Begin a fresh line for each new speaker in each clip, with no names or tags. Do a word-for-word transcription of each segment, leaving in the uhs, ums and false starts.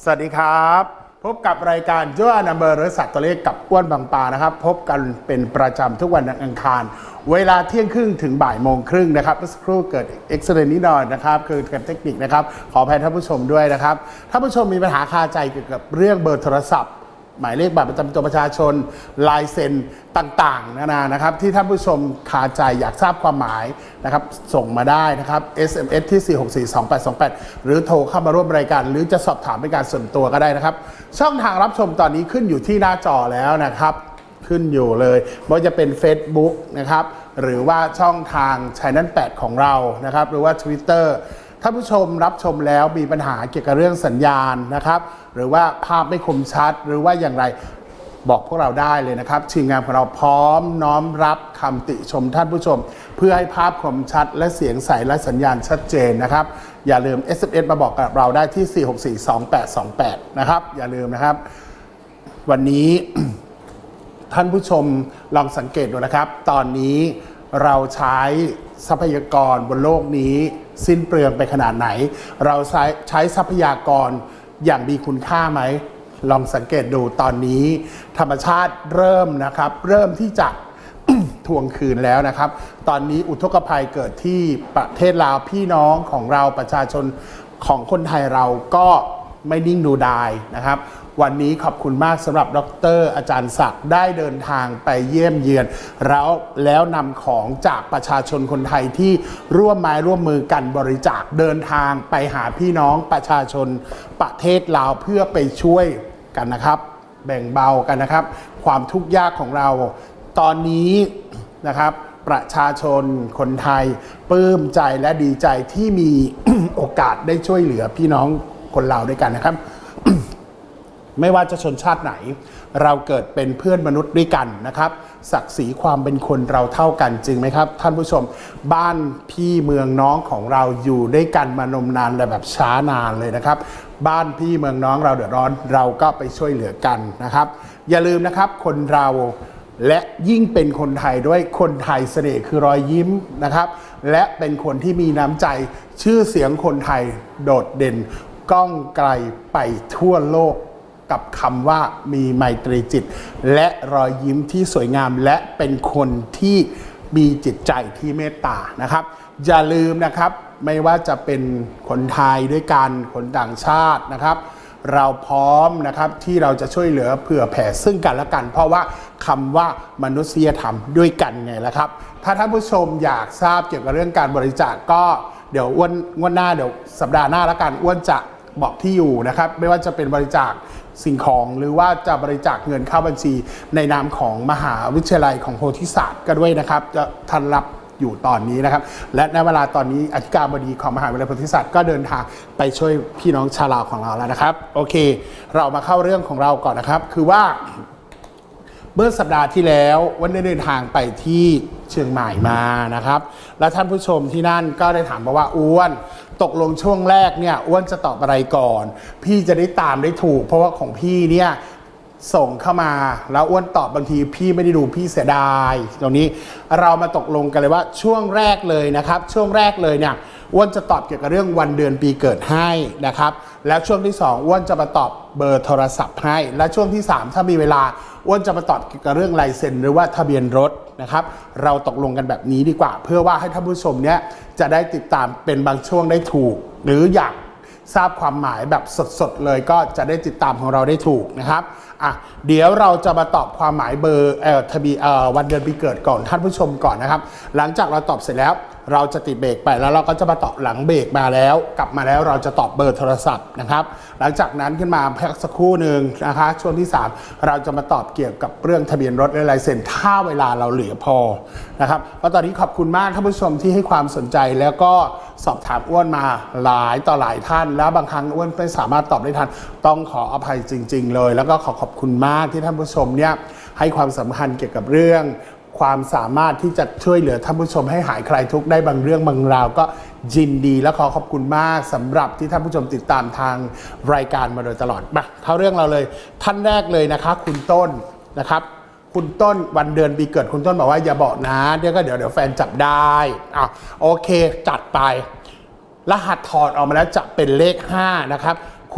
วัสดีครับพบกับรายการจ้านัมเบอร์หรือสัตว์ตัวเลขกับอ้วนบางปานะครับพบกันเป็นประจำทุกวันอังคารเวลาเที่ยงครึ่งถึงบ่ายโมงครึ่งนะครับเมื่อสักครู่เกิดเอ็กซ์เรย์นิดหน่อยนะครับคือกับเทคนิคนะครับขออภัยท่านผู้ชมด้วยนะครับท่านผู้ชมมีปัญหาคาใจเกี่ยวกับเรื่องเบอร์โทรศัพท์หมายเลขบัตรประจำตัวประชาชนลายเซ็นต่างๆนานานะครับที่ท่านผู้ชมคาใจอยากทราบความหมายนะครับส่งมาได้นะครับ เอส เอ็ม เอส ที่ สี่ หก สี่ สอง แปด สอง แปด หรือโทรเข้ามาร่วมรายการหรือจะสอบถามเป็นการส่วนตัวก็ได้นะครับช่องทางรับชมตอนนี้ขึ้นอยู่ที่หน้าจอแล้วนะครับขึ้นอยู่เลยไม่ว่าจะเป็น Facebook นะครับหรือว่าช่องทาง Channel แปดของเรานะครับหรือว่า Twitterท่านผู้ชมรับชมแล้วมีปัญหาเกี่ยวกับเรื่องสัญญาณนะครับหรือว่าภาพไม่คมชัดหรือว่าอย่างไรบอกพวกเราได้เลยนะครับทีมงานของเราพร้อมน้อมรับคำติชมท่านผู้ชมเพื่อให้ภาพคมชัดและเสียงใสและสัญญาณชัดเจนนะครับอย่าลืม เอส เอ็ม เอส มาบอกกับเราได้ที่ สี่ หก สี่ สอง แปด สอง แปด นะครับอย่าลืมนะครับวันนี้ ท่านผู้ชมลองสังเกตดูนะครับตอนนี้เราใช้ทรัพยากรบนโลกนี้สิ้นเปลืองไปขนาดไหนเราใช้ใช้ทรัพยากรอย่างมีคุณค่าไหมลองสังเกตดูตอนนี้ธรรมชาติเริ่มนะครับเริ่มที่จะ ทวงคืนแล้วนะครับตอนนี้อุทกภัยเกิดที่ประเทศลาวพี่น้องของเราประชาชนของคนไทยเราก็ไม่นิ่งดูดายนะครับวันนี้ขอบคุณมากสำหรับดร.อาจารย์ศักดิ์ได้เดินทางไปเยี่ยมเยือนแล้วแล้วนำของจากประชาชนคนไทยที่ร่วมไม้ร่วมมือกันบริจาคเดินทางไปหาพี่น้องประชาชนประเทศลาวเพื่อไปช่วยกันนะครับแบ่งเบากันนะครับความทุกข์ยากของเราตอนนี้นะครับประชาชนคนไทยปลื้มใจและดีใจที่มี โอกาสได้ช่วยเหลือพี่น้องคนลาวด้วยกันนะครับ ไม่ว่าจะชนชาติไหนเราเกิดเป็นเพื่อนมนุษย์ด้วยกันนะครับศักดิ์ศรีความเป็นคนเราเท่ากันจริงไหมครับท่านผู้ชมบ้านพี่เมืองน้องของเราอยู่ด้วยกันมานมนานและแบบช้านานเลยนะครับบ้านพี่เมืองน้องเราเดือดร้อนเราก็ไปช่วยเหลือกันนะครับอย่าลืมนะครับคนเราและยิ่งเป็นคนไทยด้วยคนไทยเสน่ห์คือรอยยิ้มนะครับและเป็นคนที่มีน้ำใจชื่อเสียงคนไทยโดดเด่นก้องไกลไปทั่วโลกกับคำว่ามีไมตรีจิตและรอยยิ้มที่สวยงามและเป็นคนที่มีจิตใจที่เมตตานะครับอย่าลืมนะครับไม่ว่าจะเป็นคนไทยด้วยกันคนต่างชาตินะครับเราพร้อมนะครับที่เราจะช่วยเหลือเผื่อแผ่ซึ่งกันและกันเพราะว่าคำว่ามนุษยธรรมด้วยกันไงล่ะครับถ้าท่านผู้ชมอยากทราบเกี่ยวกับเรื่องการบริจาคก็เดี๋ยวอ้วนงวดหน้าเดี๋ยวสัปดาห์หน้าแล้วกันอ้วนจะบอกที่อยู่นะครับไม่ว่าจะเป็นบริจาคสิ่งของหรือว่าจะบริจาคเงินเข้าบัญชีในนามของมหาวิทยาลัยของโพธิศาสตร์ก็ด้วยนะครับจะท่านรับอยู่ตอนนี้นะครับและในเวลาตอนนี้อธิการบดีของมหาวิทยาลัยโพธิศาสตร์ก็เดินทางไปช่วยพี่น้องชาวลาวของเราแล้วนะครับโอเคเรามาเข้าเรื่องของเราก่อนนะครับคือว่าเมื่อสัปดาห์ที่แล้ววันได้เดินทางไปที่เชียงใหม่มานะครับและท่านผู้ชมที่นั่นก็ได้ถามมาว่าอ้วนตกลงช่วงแรกเนี่ยอ้วนจะตอบอะไรก่อนพี่จะได้ตามได้ถูกเพราะว่าของพี่เนี่ยส่งเข้ามาแล้วอ้วนตอบบางทีพี่ไม่ได้ดูพี่เสียดายตรงนี้เรามาตกลงกันเลยว่าช่วงแรกเลยนะครับช่วงแรกเลยเนี่ยอ้วนจะตอบเกี่ยวกับเรื่องวันเดือนปีเกิดให้นะครับแล้วช่วงที่สองอ้วนจะมาตอบเบอร์โทรศัพท์ให้และช่วงที่สามถ้ามีเวลาอ้วนจะมาตอบเกี่ยวกับเรื่องลายเซ็นหรือว่าทะเบียนรถนะครับเราตกลงกันแบบนี้ดีกว่าเพื่อว่าให้ท่านผู้ชมเนี้ยจะได้ติดตามเป็นบางช่วงได้ถูกหรืออยากทราบความหมายแบบสดๆเลยก็จะได้ติดตามของเราได้ถูกนะครับอ่ะเดี๋ยวเราจะมาตอบความหมายเบอร์เอ่อทะเบียนเอ่อวันเดือนปีเกิดก่อนท่านผู้ชมก่อนนะครับหลังจากเราตอบเสร็จแล้วเราจะติดเบรกไปแล้วเราก็จะมาตอบหลังเบรกมาแล้วกลับมาแล้วเราจะตอบเบอร์โทรศัพท์นะครับหลังจากนั้นขึ้นมาพักสักครู่หนึ่งนะคะช่วงที่สามเราจะมาตอบเกี่ยวกับเรื่องทะเบียนรถและลายเซ็นถ้าเวลาเราเหลือพอนะครับก็ตอนนี้ขอบคุณมากท่านผู้ชมที่ให้ความสนใจแล้วก็สอบถามอ้วนมาหลายต่อหลายท่านแล้วบางครั้งอ้วนไม่สามารถตอบได้ทันต้องขออภัยจริงๆเลยแล้วก็ขอขอบคุณมากที่ท่านผู้ชมเนี่ยให้ความสำคัญเกี่ยวกับเรื่องความสามารถที่จะช่วยเหลือท่านผู้ชมให้หายคลายทุกข์ได้บางเรื่องบางราวก็ยินดีและขอขอบคุณมากสำหรับที่ท่านผู้ชมติดตามทางรายการมาโดยตลอดมาเข้าเรื่องเราเลยท่านแรกเลยนะคะคุณต้นนะครับคุณต้นวันเดือนปีเกิดคุณต้นบอกว่าอย่าบอกนะเดี๋ยวก็เดี๋ยวเดี๋ยวแฟนจับได้อ่ะโอเคจัดไปรหัสถอดออกมาแล้วจะเป็นเลขห้านะครับค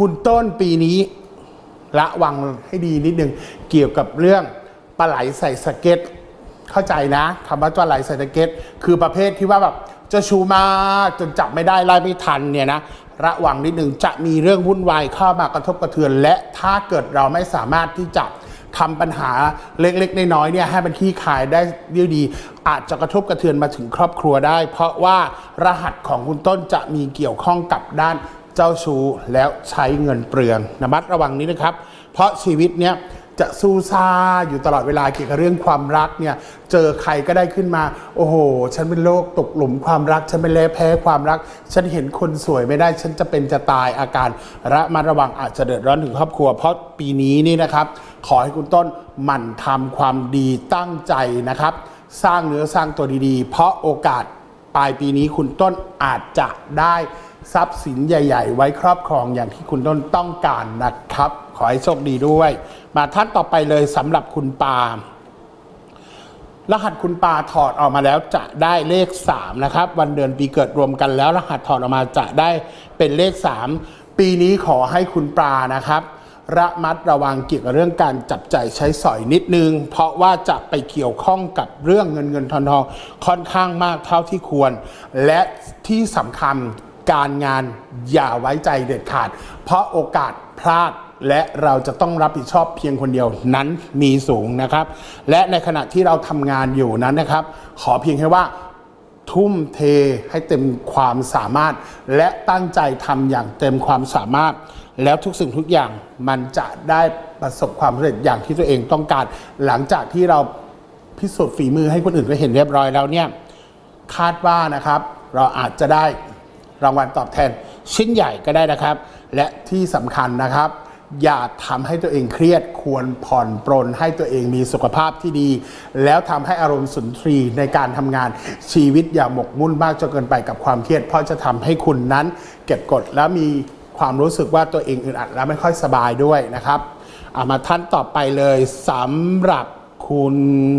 คุณต้นปีนี้ระวังให้ดีนิดนึงเกี่ยวกับเรื่องปลาไหลใส่สเก็ตเข้าใจนะคำว่าปลาไหลใส่สเก็ตคือประเภทที่ว่าแบบจะชูมาจนจับไม่ได้ไล่ไม่ทันเนี่ยนะระวังนิดนึงจะมีเรื่องวุ่นวายเข้ามากระทบกระเทือนและถ้าเกิดเราไม่สามารถที่จะทำปัญหาเล็กๆน้อยๆเนี่ยให้เป็นที่ขายได้ดีอาจจะกระทบกระเทือนมาถึงครอบครัวได้เพราะว่ารหัสของคุณต้นจะมีเกี่ยวข้องกับด้านเจ้าชู้แล้วใช้เงินเปลืองระมัดระวังนี้นะครับเพราะชีวิตเนี้ยจะสู้ซาอยู่ตลอดเวลาเกี่ยวกับเรื่องความรักเนี่ยเจอใครก็ได้ขึ้นมาโอ้โหฉันเป็นโรคตกหลุมความรักฉันเป็นแพ้ความรักฉันเห็นคนสวยไม่ได้ฉันจะเป็นจะตายอาการระมัดระวังอาจจะเดือดร้อนถึงครอบครัวเพราะปีนี้นี่นะครับขอให้คุณต้นหมั่นทำความดีตั้งใจนะครับสร้างเนื้อสร้างตัวดีๆเพราะโอกาสปลายปีนี้คุณต้นอาจจะได้ทรัพย์สินใหญ่ๆไว้ครอบครองอย่างที่คุณต้นต้องการนะครับขอให้โชคดีด้วยมาท่านต่อไปเลยสำหรับคุณปารหัสคุณปาถอดออกมาแล้วจะได้เลขสามนะครับวันเดือนปีเกิดรวมกันแล้วรหัสถอดออกมาจะได้เป็นเลขสามปีนี้ขอให้คุณปานะครับระมัดระวังเกี่ยวกับเรื่องการจับจ่ายใช้สอยนิดนึงเพราะว่าจะไปเกี่ยวข้องกับเรื่องเงินเงินทองทองค่อนข้างมากเท่าที่ควรและที่สำคัญการงานอย่าไว้ใจเด็ดขาดเพราะโอกาสพลาดและเราจะต้องรับผิดชอบเพียงคนเดียวนั้นมีสูงนะครับและในขณะที่เราทำงานอยู่นั้นนะครับขอเพียงแค่ว่าทุ่มเทให้เต็มความสามารถและตั้งใจทำอย่างเต็มความสามารถแล้วทุกสิ่งทุกอย่างมันจะได้ประสบความสำเร็จอย่างที่ตัวเองต้องการหลังจากที่เราพิสูจน์ฝีมือให้คนอื่นได้เห็นเรียบร้อยแล้วเนี่ยคาดว่านะครับเราอาจจะได้รางวัลตอบแทนชิ้นใหญ่ก็ได้นะครับและที่สำคัญนะครับอย่าทำให้ตัวเองเครียดควรผ่อนปรนให้ตัวเองมีสุขภาพที่ดีแล้วทำให้อารมณ์สุนทรีย์ในการทำงานชีวิตอย่าหมกมุ่นมากจนเกินไปกับความเครียดเพราะจะทำให้คุณนั้นเก็บกดแล้วมีความรู้สึกว่าตัวเองอึดอัดและไม่ค่อยสบายด้วยนะครับเอามาท่านต่อไปเลยสำหรับคุณ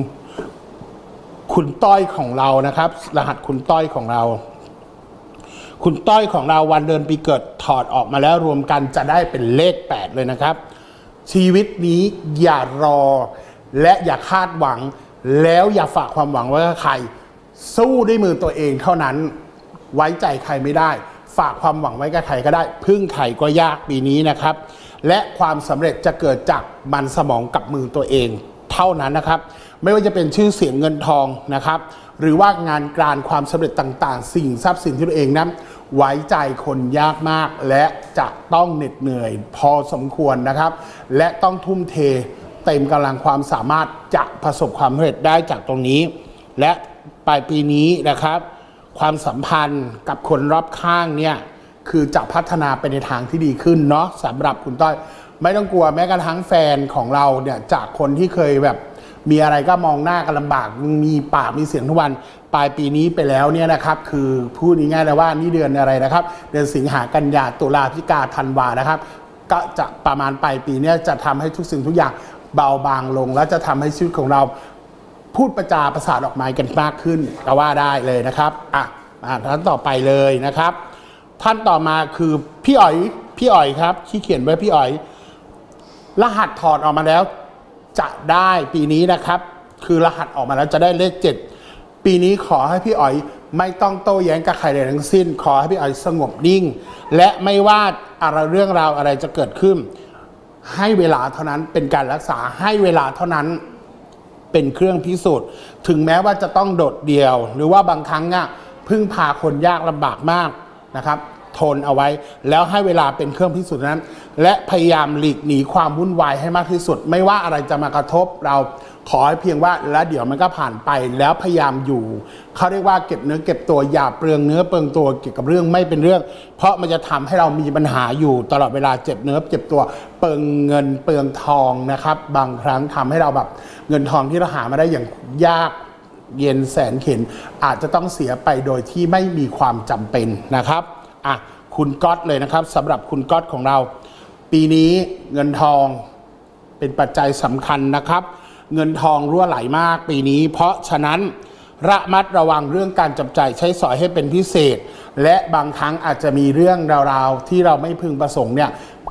คุณต้อยของเรานะครับรหัสคุณต้อยของเราคุณต้อยของเราวันเดือนปีเกิดถอดออกมาแล้วรวมกันจะได้เป็นเลขแปดเลยนะครับชีวิตนี้อย่ารอและอย่าคาดหวังแล้วอย่าฝากความหวังไว้กับใครสู้ด้วยมือตัวเองเท่านั้นไว้ใจใครไม่ได้ฝากความหวังไว้กับใครก็ได้พึ่งใครก็ยากปีนี้นะครับและความสำเร็จจะเกิดจากมันสมองกับมือตัวเองเท่านั้นนะครับไม่ว่าจะเป็นชื่อเสียงเงินทองนะครับหรือว่างานการความสำเร็จต่างๆสิ่งทรัพย์สินที่ตัวเองนั้นไว้ใจคนยากมากและจะต้องเหน็ดเหนื่อยพอสมควรนะครับและต้องทุ่มเทเต็มกำลังความสามารถจะประสบความสำเร็จได้จากตรงนี้และปลายปีนี้นะครับความสัมพันธ์กับคนรอบข้างเนี่ยคือจะพัฒนาไปในทางที่ดีขึ้นเนาะสำหรับคุณต้อยไม่ต้องกลัวแม้กระทั่งแฟนของเราเนี่ยจากคนที่เคยแบบมีอะไรก็มองหน้ากันลำบากมีปากมีเสียงทุกวันปลายปีนี้ไปแล้วเนี่ยนะครับคือพูดง่ายๆเลยว่านี่เดือนอะไรนะครับเดือนสิงหากันยาตุลาพฤศจิกาธันวานะครับก็จะประมาณปลายปีนี้จะทำให้ทุกสิ่งทุกอย่างเบาบางลงและจะทำให้ชีวิตของเราพูดประจาประสาทออกมากันมากขึ้นก็ว่าได้เลยนะครับอ่ะมาท่านต่อไปเลยนะครับท่านต่อมาคือพี่อ๋อยพี่อ๋อยครับที่เขียนไว้พี่อ๋อยรหัสถอดออกมาแล้วจะได้ปีนี้นะครับคือรหัสออกมาแล้วจะได้เลขเจ็ดปีนี้ขอให้พี่อ๋อยไม่ต้องโต้แย้งกับใครใดทั้งสิ้นขอให้พี่อ๋อยสงบนิ่งและไม่ว่าอะไรเรื่องราวอะไรจะเกิดขึ้นให้เวลาเท่านั้นเป็นการรักษาให้เวลาเท่านั้นเป็นเครื่องพิสูจน์ถึงแม้ว่าจะต้องโดดเดี่ยวหรือว่าบางครั้งอ่ะพึ่งพาคนยากลำบากมากนะครับทนเอาไว้แล้วให้เวลาเป็นเครื่องพิสูจน์นั้นและพยายามหลีกหนีความวุ่นวายให้มากที่สุดไม่ว่าอะไรจะมากระทบเราขอให้เพียงว่าแล้วเดี๋ยวมันก็ผ่านไปแล้วพยายามอยู่เขาเรียกว่าเก็บเนื้อเก็บตัวอย่าเปลืองเนื้อเปลืองตัวเกี่ยวกับเรื่องไม่เป็นเรื่องเพราะมันจะทำให้เรามีปัญหาอยู่ตลอดเวลาเจ็บเนื้อเจ็บตัวเปลืองเงินเปลืองทองนะครับบางครั้งทำให้เราแบบเงินทองที่เราหามาได้อย่างยากเย็นแสนเข็ญอาจจะต้องเสียไปโดยที่ไม่มีความจำเป็นนะครับอ่ะคุณก๊อตเลยนะครับสำหรับคุณก๊อตของเราปีนี้เงินทองเป็นปัจจัยสำคัญนะครับเงินทองรั่วไหลมากปีนี้เพราะฉะนั้นระมัดระวังเรื่องการจับจ่ายใช้สอยให้เป็นพิเศษและบางครั้งอาจจะมีเรื่องราวๆที่เราไม่พึงประสงค์เนี่ย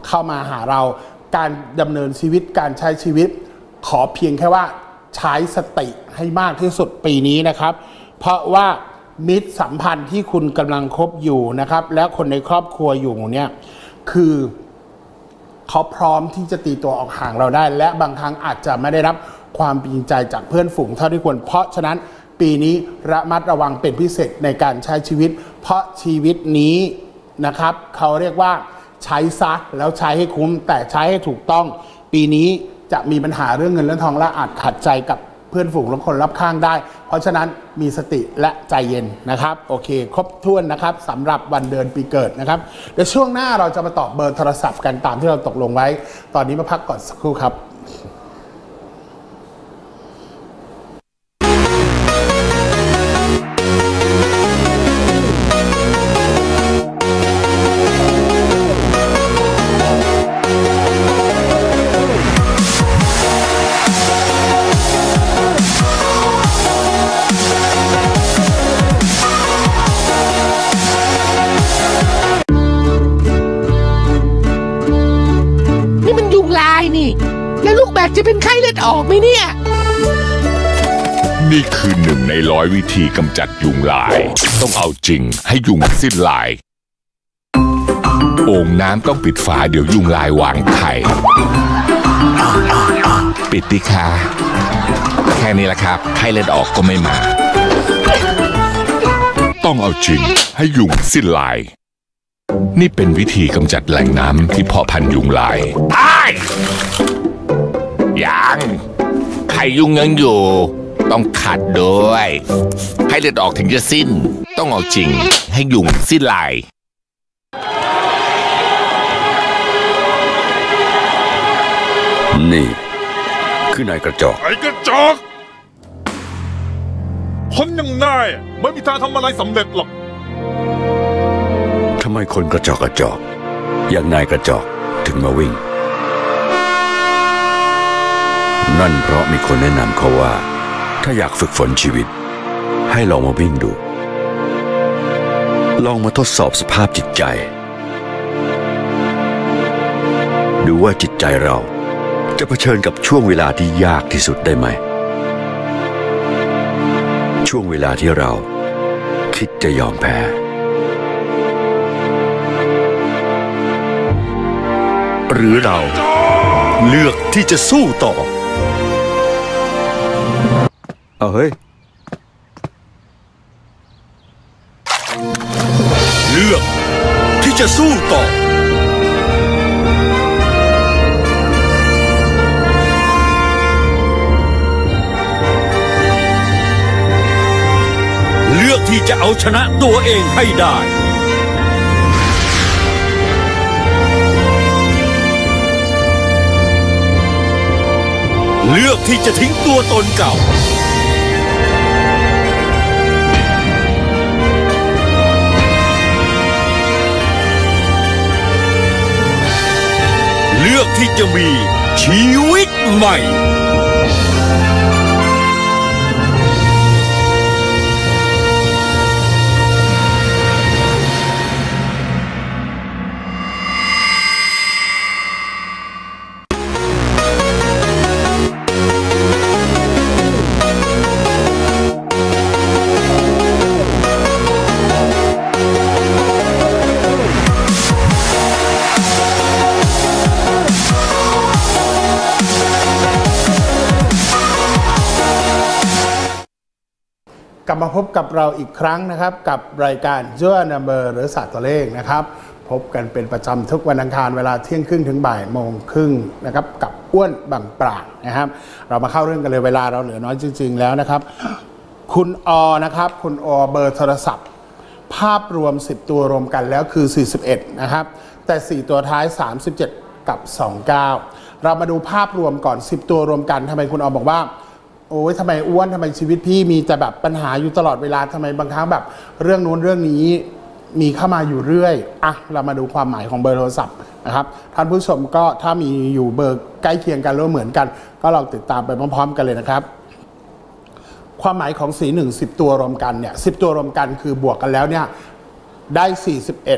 เข้ามาหาเราการดำเนินชีวิตการใช้ชีวิตขอเพียงแค่ว่าใช้สติให้มากที่สุดปีนี้นะครับเพราะว่ามิตรสัมพันธ์ที่คุณกำลังคบอยู่นะครับและคนในครอบครัวอยู่เนี่ยคือเขาพร้อมที่จะตีตัวออกห่างเราได้และบางครั้งอาจจะไม่ได้รับความจริงใจจากเพื่อนฝูงเท่าที่ควรเพราะฉะนั้นปีนี้ระมัดระวังเป็นพิเศษในการใช้ชีวิตเพราะชีวิตนี้นะครับเขาเรียกว่าใช้ซะแล้วใช้ให้คุ้มแต่ใช้ให้ถูกต้องปีนี้จะมีปัญหาเรื่องเงินเรื่องทองและอาจขัดใจกับเพื่อนฝูงและคนรอบข้างได้เพราะฉะนั้นมีสติและใจเย็นนะครับโอเคครบถ้วนนะครับสำหรับวันเดือนปีเกิดนะครับเดี๋ยวช่วงหน้าเราจะมาตอบเบอร์โทรศัพท์กันตามที่เราตกลงไว้ตอนนี้มาพักก่อนสักครู่ครับ
แล้วลูกแบกจะเป็นไข้เลือดออกไหมเนี่ย
นี่คือหนึ่งในร้อยวิธีกำจัดยุงลายต้องเอาจริงให้ยุงสิ้นลายโอ่งน้ำต้องปิดฝาเดี๋ยวยุงลายวางไข่ปิดดิค่ะแค่นี้แหละครับไข้เลือดออกก็ไม่มาต้องเอาจริงให้ยุงสิ้นลายนี่เป็นวิธีกำจัดแหล่งน้ำที่เพาะพันธุ์ยุงลายตายยังไข่ยุงยังอยู่ต้องขัดด้วยให้เลือดออกถึงจะสิ้นต้องเอาจริงให้ยุงสิ้นลาย
นี่คือนายกระจอก
ไอ้กระจอกคนอย่างนายไม่มีทางทำอะไรสำเร็จหรอก
ทำไมคนกระจอกกระจอกอย่างนายกระจอกถึงมาวิ่งนั่นเพราะมีคนแนะนำเขาว่าถ้าอยากฝึกฝนชีวิตให้ลองมาวิ่งดูลองมาทดสอบสภาพจิตใจดูว่าจิตใจเราจะเผชิญกับช่วงเวลาที่ยากที่สุดได้ไหมช่วงเวลาที่เราคิดจะยอมแพ้หรือเราเลือกที่จะสู้ต่อเอาเฮ้ยเลือกที่จะสู้ต่อเลือกที่จะเอาชนะตัวเองให้ได้เลือกที่จะทิ้งตัวตนเก่าเลือกที่จะมีชีวิตใหม่
กลับมาพบกับเราอีกครั้งนะครับกับรายการจั่วนัมเบอร์หรือศาสตร์ตัวเลขนะครับพบกันเป็นประจำทุกวันอังคารเวลาเที่ยงครึ่งถึงบ่ายโมงครึ่งนะครับกับอ้วนบางปรานะครับเรามาเข้าเรื่องกันเลยเวลาเราเหลือน้อยจริงๆแล้วนะครับคุณอนะครับคุณอเบอร์โทรศัพท์ภาพรวมสิบตัวรวมกันแล้วคือสี่สิบเอ็ดนะครับแต่สี่ตัวท้ายสามสิบเจ็ดกับสองสิบเก้าเรามาดูภาพรวมก่อนสิบตัวรวมกันทำไมคุณอบอกว่าโอ้ยทำไมอ้วนทำไมชีวิตพี่มีแต่แบบปัญหาอยู่ตลอดเวลาทำไมบางครั้งแบบเรื่องนู้นเรื่องนี้มีเข้ามาอยู่เรื่อยอ่ะเรามาดูความหมายของเบอร์โทรศัพท์นะครับท่านผู้ชมก็ถ้ามีอยู่เบอร์ใกล้เคียงกันหรือเหมือนกันก็ลองติดตามไปพร้อมๆกันเลยนะครับความหมายของสีหนึ่งสิบตัวรวมกันเนี่ยสิบตัวรวมกันคือบวกกันแล้วเนี่ยได้สี่สิบเอ็ด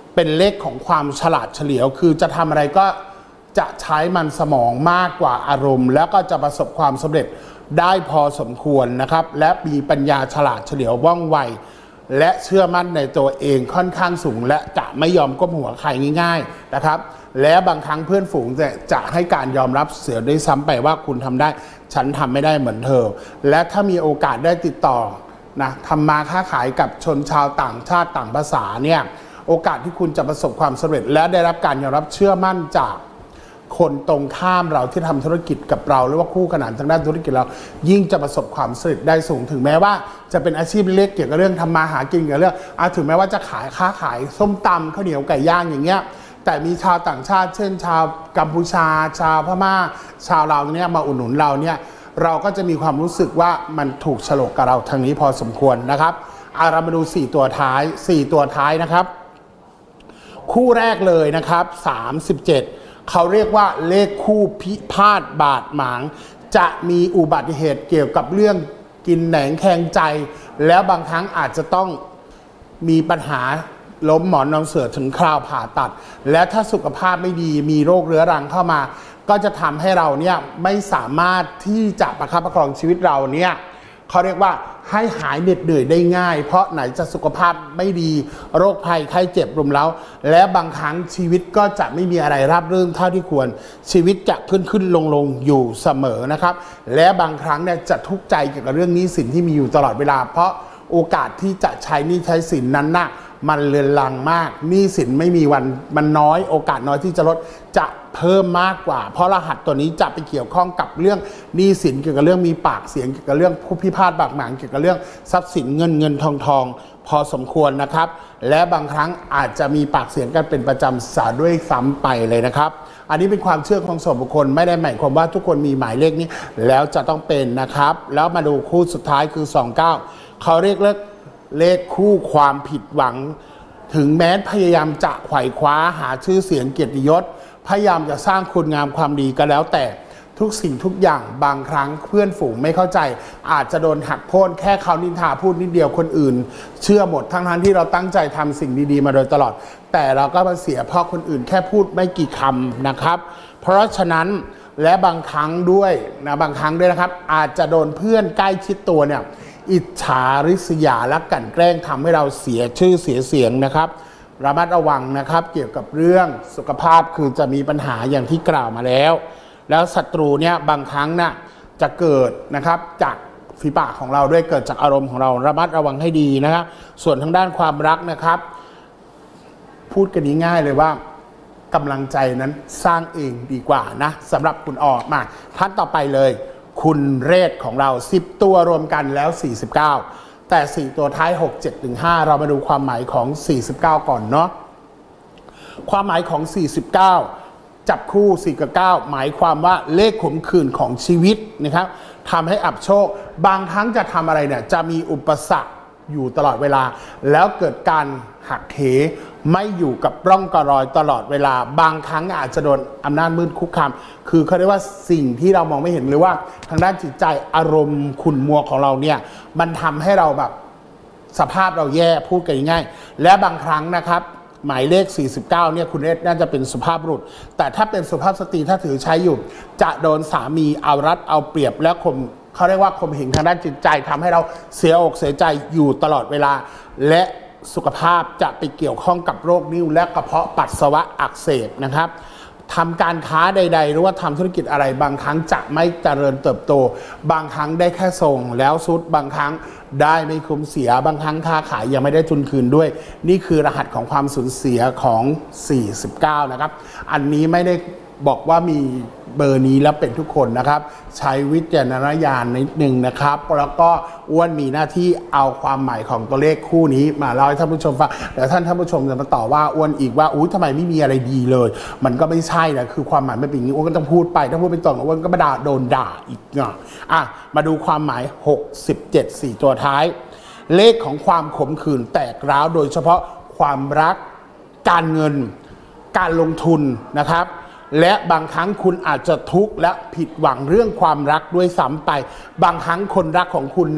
เป็นเลขของความฉลาดเฉลียวคือจะทำอะไรก็จะใช้มันสมองมากกว่าอารมณ์แล้วก็จะประสบความสำเร็จได้พอสมควรนะครับและมีปัญญาฉลาดเฉลียวว่องไวและเชื่อมั่นในตัวเองค่อนข้างสูงและจะไม่ยอมก้มหัวใครง่ายๆนะครับและบางครั้งเพื่อนฝูงจะจะให้การยอมรับเสียด้วยซ้ำไปว่าคุณทำได้ฉันทำไม่ได้เหมือนเธอและถ้ามีโอกาสได้ติดต่อนะทำมาค้าขายกับชนชาวต่างชาติต่างภาษาเนี่ยโอกาสที่คุณจะประสบความสำเร็จและได้รับการยอมรับเชื่อมั่นจากคนตรงข้ามเราที่ทำธุรกิจกับเราหรือว่าคู่ขนานทางด้านธุรกิจเรายิ่งจะประสบความสำเร็จได้สูงถึงแม้ว่าจะเป็นอาชีพเล็กเกี่ยวกับเรื่องทำมาหากินเกี่ยวกับเรื่องอาถึงแม้ว่าจะขายค้าขายส้มตำข้าวเหนียวไก่ย่างอย่างเงี้ยแต่มีชาวต่างชาติเช่นชาวกัมพูชาชาวพม่าชาวลาวเนี่ยมาอุดหนุนเราเนี่ยเราก็จะมีความรู้สึกว่ามันถูกฉลกกับเราทางนี้พอสมควรนะครับเอาเรามาดูสี่ตัวท้ายสี่ตัวท้ายนะครับคู่แรกเลยนะครับสามสิบเจ็ดเขาเรียกว่าเลขคู่พิพาทบาดหมางจะมีอุบัติเหตุเกี่ยวกับเรื่องกินแหนงแคลงใจแล้วบางครั้งอาจจะต้องมีปัญหาล้มหมอนนอนเสือถึงคราวผ่าตัดและถ้าสุขภาพไม่ดีมีโรคเรื้อรังเข้ามาก็จะทำให้เราเนี่ยไม่สามารถที่จะประคับประคองชีวิตเราเนี่ยเขาเรียกว่าให้หายเหน็ดเหนื่อยได้ง่ายเพราะไหนจะสุขภาพไม่ดีโรคภัยไข้เจ็บรุมเร้าและบางครั้งชีวิตก็จะไม่มีอะไรราบรื่นเท่าที่ควรชีวิตจะขึ้นขึ้นลงลงอยู่เสมอนะครับและบางครั้งเนี่ยจะทุกข์ใจเกี่ยวกับเรื่องหนี้สินที่มีอยู่ตลอดเวลาเพราะโอกาสที่จะใช้หนี้ใช้สินนั้นน่ะมันเลือนลางมากหนี้สินไม่มีวันมันน้อยโอกาสน้อยที่จะลดจะเพิ่มมากกว่าเพราะรหัสตัวนี้จะไปเกี่ยวข้องกับเรื่องหนี้สินเกี่ยวกับเรื่องมีปากเสียงเกี่ยวกับเรื่องผู้พิพาทบาดหมางเกี่ยวกับเรื่องทรัพย์สินเงินเงินทองทองพอสมควรนะครับและบางครั้งอาจจะมีปากเสียงกันเป็นประจำสาด้วยซ้ำไปเลยนะครับอันนี้เป็นความเชื่อของส่วนบุคคลไม่ได้หมายความว่าทุกคนมีหมายเลขนี้แล้วจะต้องเป็นนะครับแล้วมาดูคู่สุดท้ายคือสองเก้าเขาเรียกเลขเลขคู่ความผิดหวังถึงแม้พยายามจะไขว่คว้าหาชื่อเสียงเกียรติยศพยายามจะสร้างคุณงามความดีก็แล้วแต่ทุกสิ่งทุกอย่างบางครั้งเพื่อนฝูงไม่เข้าใจอาจจะโดนหักโค่นแค่เขานินทาพูดนิดเดียวคนอื่นเชื่อหมดทั้งทั้งที่เราตั้งใจทำสิ่งดีๆมาโดยตลอดแต่เราก็มาเสียเพราะคนอื่นแค่พูดไม่กี่คำนะครับเพราะฉะนั้นและบางครั้งด้วยนะบางครั้งด้วยนะครับอาจจะโดนเพื่อนใกล้ชิดตัวเนี่ยอิจฉาริษยาและกลั่นแกล้งทำให้เราเสียชื่อเสียเสียงนะครับระมัดระวังนะครับเกี่ยวกับเรื่องสุขภาพคือจะมีปัญหาอย่างที่กล่าวมาแล้วแล้วศัตรูเนี่ยบางครั้งน่ะจะเกิดนะครับจากฝีปากของเราด้วยเกิดจากอารมณ์ของเราระมัดระวังให้ดีนะครับส่วนทางด้านความรักนะครับพูดกันง่ายๆเลยว่ากำลังใจนั้นสร้างเองดีกว่านะสำหรับคุณออกมาท่านต่อไปเลยคุณเรศของเราสิบตัวรวมกันแล้วสี่สิบเก้าแต่สี่ตัวท้ายหก เจ็ด หนึ่ง ห้าเรามาดูความหมายของสี่สิบเก้าก่อนเนาะความหมายของสี่สิบเก้าจับคู่สี่กับเก้าหมายความว่าเลขขมขื่นของชีวิตนะครับทำให้อับโชคบางครั้งจะทำอะไรเนี่ยจะมีอุปสรรคอยู่ตลอดเวลาแล้วเกิดการหักเหไม่อยู่กับร่องกระรอยตลอดเวลาบางครั้งอาจจะโดนอำนาจมืดคุกคามคือเขาเรียกว่าสิ่งที่เรามองไม่เห็นหรือว่าทางด้านจิตใจอารมณ์ขุ่นมัวของเราเนี่ยมันทำให้เราแบบสภาพเราแย่พูดกันง่ายๆและบางครั้งนะครับหมายเลขสี่สิบเก้าเนี่ยคุณเอสน่าจะเป็นสุภาพบุรุษแต่ถ้าเป็นสุภาพสตรีถ้าถือใช้อยู่จะโดนสามีเอารัดเอาเปรียบและข่มเขาเรียกว่าข่มเหงทางด้านจิตใจทำให้เราเสียอกเสียใจอยู่ตลอดเวลาและสุขภาพจะไปเกี่ยวข้องกับโรคนิ่วและกระเพาะปัสสาวะอักเสบนะครับทำการค้าใดๆหรือว่าทำธุรกิจอะไรบางครั้งจะไม่เจริญเติบโตบางครั้งได้แค่ส่งแล้วซุดบางครั้งได้ไม่คุ้มเสียบางครั้งค้าขายยังไม่ได้ทุนคืนด้วยนี่คือรหัสของความสูญเสียของสี่สิบเก้านะครับอันนี้ไม่ได้บอกว่ามีเบอร์นี้แล้วเป็นทุกคนนะครับใช้วิจารณญาณนิดนึงนะครับแล้วก็อ้วนมีหน้าที่เอาความหมายของตัวเลขคู่นี้มาเล่าให้ท่านผู้ชมฟังแต่ท่านท่านผู้ชมจะมาต่อว่าอ้วนอีกว่าอุ้ยทำไมไม่มีอะไรดีเลยมันก็ไม่ใช่นะคือความหมายไม่เป็นอย่างนี้อ้วนก็ต้องพูดไปถ้าพูดเป็นตรงอ้วนก็มาด่าโดนด่าอีกอ่ะอ่ะมาดูความหมายหกสิบเจ็ด สี่ตัวท้ายเลขของความขมขื่นแตกร้าวโดยเฉพาะความรักการเงินการลงทุนนะครับและบางครั้งคุณอาจจะทุกข์และผิดหวังเรื่องความรักด้วยซ้ำไปบางครั้งคนรักของคุณน่ะ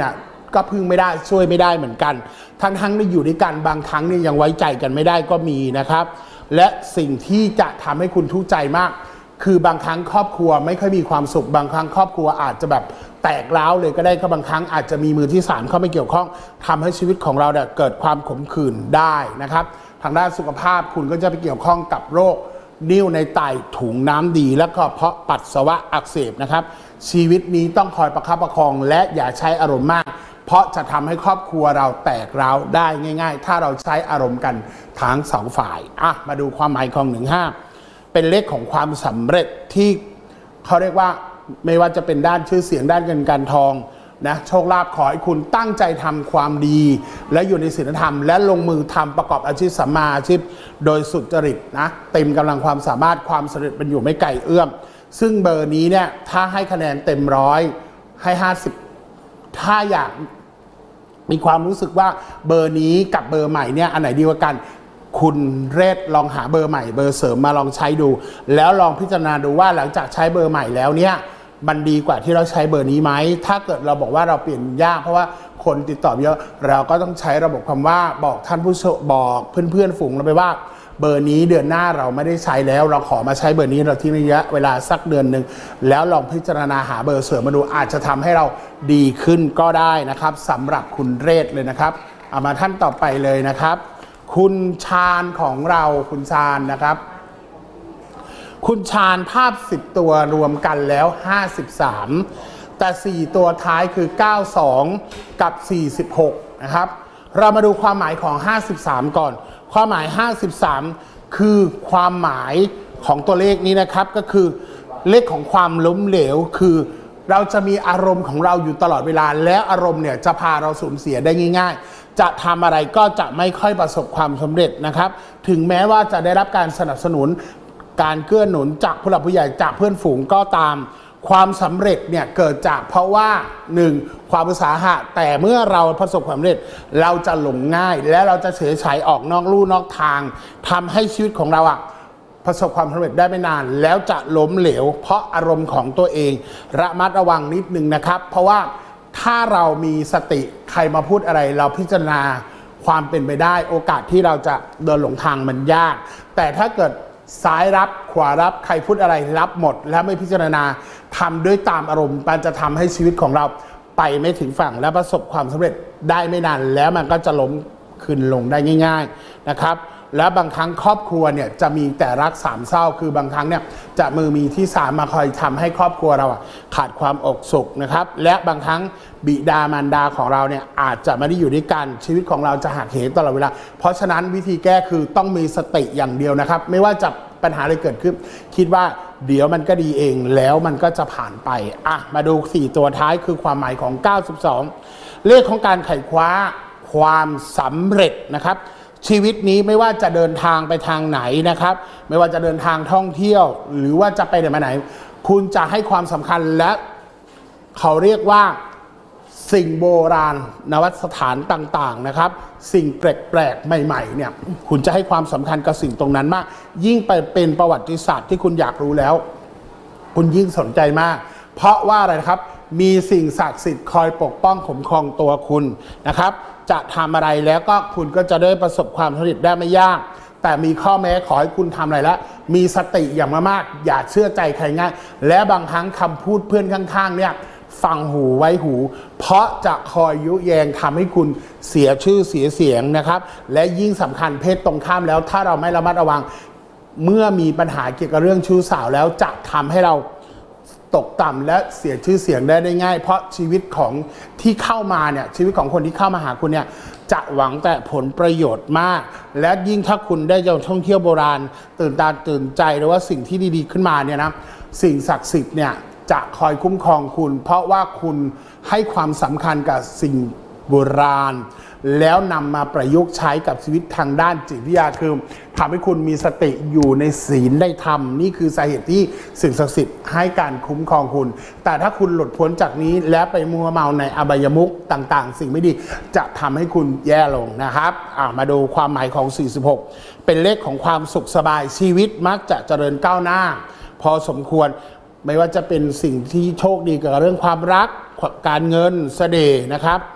ก็พึ่งไม่ได้ช่วยไม่ได้เหมือนกันทั้งทั้งที่อยู่ด้วยกันบางครั้งนี่ยังไว้ใจกันไม่ได้ก็มีนะครับและสิ่งที่จะทำให้คุณทุกข์ใจมากคือบางครั้งครอบครัวไม่ค่อยมีความสุขบางครั้งครอบครัวอาจจะแบบแตกร้าวเลยก็ได้ก็บางครั้งอาจจะมีมือที่สามเข้ามาเกี่ยวข้องทำให้ชีวิตของเราเนี่ยเกิดความขมขื่นได้นะครับทางด้านสุขภาพคุณก็จะไปเกี่ยวข้องกับโรคนิ่วในไตถุงน้ำดีและก็เพาะปัสสาวะอักเสบนะครับชีวิตนี้ต้องคอยประคับประคองและอย่าใช้อารมณ์มากเพราะจะทำให้ครอบครัวเราแตกร้าวได้ง่ายๆถ้าเราใช้อารมณ์กันทั้งสองฝ่ายอ่ะมาดูความหมายของหนึ่งห้าเป็นเลขของความสำเร็จที่เขาเรียกว่าไม่ว่าจะเป็นด้านชื่อเสียงด้านเงินการทองนะโชคลาภขอให้คุณตั้งใจทำความดีและอยู่ในศีลธรรมและลงมือทำประกอบอาชีพสัมมาอาชีพโดยสุจริตนะเต็มกำลังความสามารถความสำเร็จเป็นอยู่ไม่ไกลเอื้อมซึ่งเบอร์นี้เนี่ยถ้าให้คะแนนเต็มร้อยให้ห้าสิบถ้าอยากมีความรู้สึกว่าเบอร์นี้กับเบอร์ใหม่เนี่ยอันไหนดีกว่ากันคุณเรศลองหาเบอร์ใหม่เบอร์เสริมมาลองใช้ดูแล้วลองพิจารณาดูว่าหลังจากใช้เบอร์ใหม่แล้วเนี่ยมันดีกว่าที่เราใช้เบอร์นี้ไหมถ้าเกิดเราบอกว่าเราเปลี่ยนยากเพราะว่าคนติดต่อเยอะเราก็ต้องใช้ระบบคำว่าบอกท่านผู้ชมบอกเพื่อนๆฝูงเราไปว่าเบอร์นี้เดือนหน้าเราไม่ได้ใช้แล้วเราขอมาใช้เบอร์นี้เราทิ้งระยะเวลาสักเดือนหนึ่งแล้วลองพิจารณาหาเบอร์เสริมมาดูอาจจะทำให้เราดีขึ้นก็ได้นะครับสำหรับคุณเรศเลยนะครับเอามาท่านต่อไปเลยนะครับคุณชาญของเราคุณชาญนะครับคุณชาญภาพสิบตัวรวมกันแล้วห้าสิบสามแต่สี่ตัวท้ายคือเก้าสิบสองกับสี่สิบหกนะครับเรามาดูความหมายของห้าสิบสามก่อนความหมายห้าสิบสามคือความหมายของตัวเลขนี้นะครับก็คือเลขของความล้มเหลวคือเราจะมีอารมณ์ของเราอยู่ตลอดเวลาแล้วอารมณ์เนี่ยจะพาเราสูญเสียได้ง่ายๆจะทำอะไรก็จะไม่ค่อยประสบความสำเร็จนะครับถึงแม้ว่าจะได้รับการสนับสนุนการเกื้อหนุนจากผู้หลักผู้ใหญ่จากเพื่อนฝูงก็ตามความสำเร็จเนี่ยเกิดจากเพราะว่าหนึ่งความอุตสาหะแต่เมื่อเราประสบความสำเร็จเราจะหลงง่ายและเราจะเฉยเฉยออกนอกลู่นอกทางทำให้ชีวิตของเราอะประสบความสำเร็จได้ไม่นานแล้วจะล้มเหลวเพราะอารมณ์ของตัวเองระมัดระวังนิดนึงนะครับเพราะว่าถ้าเรามีสติใครมาพูดอะไรเราพิจารณาความเป็นไปได้โอกาสที่เราจะเดินหลงทางมันยากแต่ถ้าเกิดซ้ายรับขวารับใครพูดอะไรรับหมดแล้วไม่พิจารณาทำด้วยตามอารมณ์มันจะทำให้ชีวิตของเราไปไม่ถึงฝั่งและประสบความสำเร็จได้ไม่นานแล้วมันก็จะล้มขึ้นลงได้ง่ายๆนะครับและบางครั้งครอบครัวเนี่ยจะมีแต่รักสามเศร้าคือบางครั้งเนี่ยจะมือมีที่สามมาคอยทำให้ครอบครัวเราขาดความอกสุขนะครับและบางครั้งบิดามารดาของเราเนี่ยอาจจะไม่ได้อยู่ด้วยกันชีวิตของเราจะหักเหตลอดเวลาเพราะฉะนั้นวิธีแก้คือต้องมีสติอย่างเดียวนะครับไม่ว่าจะปัญหาอะไรเกิดขึ้นคิดว่าเดี๋ยวมันก็ดีเองแล้วมันก็จะผ่านไปอ่ะมาดูสี่ตัวท้ายคือความหมายของเก้าสิบสองเลขของการไขคว้าความสำเร็จนะครับชีวิตนี้ไม่ว่าจะเดินทางไปทางไหนนะครับไม่ว่าจะเดินทางท่องเที่ยวหรือว่าจะไปไหนมาไหนคุณจะให้ความสำคัญและเขาเรียกว่าสิ่งโบราณนวัตสถานต่างๆนะครับสิ่งแปลกๆใหม่ๆเนี่ยคุณจะให้ความสำคัญกับสิ่งตรงนั้นมากยิ่งไปเป็นประวัติศาสตร์ที่คุณอยากรู้แล้วคุณยิ่งสนใจมากเพราะว่าอะไรครับมีสิ่งศักดิ์สิทธิ์คอยปกป้องคุ้มครองตัวคุณนะครับจะทำอะไรแล้วก็คุณก็จะได้ประสบความสำเร็จได้ไม่ยากแต่มีข้อแม้ขอให้คุณทำอะไรแล้วมีสติอย่างมากๆอย่าเชื่อใจใครง่ายและบางครั้งคำพูดเพื่อนข้างๆเนี่ยฟังหูไว้หูเพราะจะคอยยุแยงทำให้คุณเสียชื่อเสียเสียงนะครับและยิ่งสำคัญเพศตรงข้ามแล้วถ้าเราไม่ระมัดระวังเมื่อมีปัญหาเกี่ยวกับเรื่องชู้สาวแล้วจะทำให้เราตกต่ำและเสียชื่อเสียงได้ได้ง่ายเพราะชีวิตของที่เข้ามาเนี่ยชีวิตของคนที่เข้ามาหาคุณเนี่ยจะหวังแต่ผลประโยชน์มากและยิ่งถ้าคุณได้จะท่องเที่ยวโบราณตื่นตาตื่นใจหรือว่าสิ่งที่ดีๆขึ้นมาเนี่ยนะสิ่งศักดิ์สิทธิ์เนี่ยจะคอยคุ้มครองคุณเพราะว่าคุณให้ความสำคัญกับสิ่งโบราณแล้วนำมาประยุกต์ใช้กับชีวิตทางด้านจิตวิทยาคือทำให้คุณมีสติอยู่ในศีลได้ธรรมนี่คือสาเหตุที่สิ่งศักดิ์สิทธิ์ให้การคุ้มครองคุณแต่ถ้าคุณหลุดพ้นจากนี้และไปมัวเมาในอบายมุขต่างๆสิ่งไม่ดีจะทำให้คุณแย่ลงนะครับมาดูความหมายของสี่สิบหกเป็นเลขของความสุขสบายชีวิตมักจะเจริญก้าวหน้าพอสมควรไม่ว่าจะเป็นสิ่งที่โชคดีเกี่ยวกับเรื่องความรักการเงินเสน่ห์นะครับ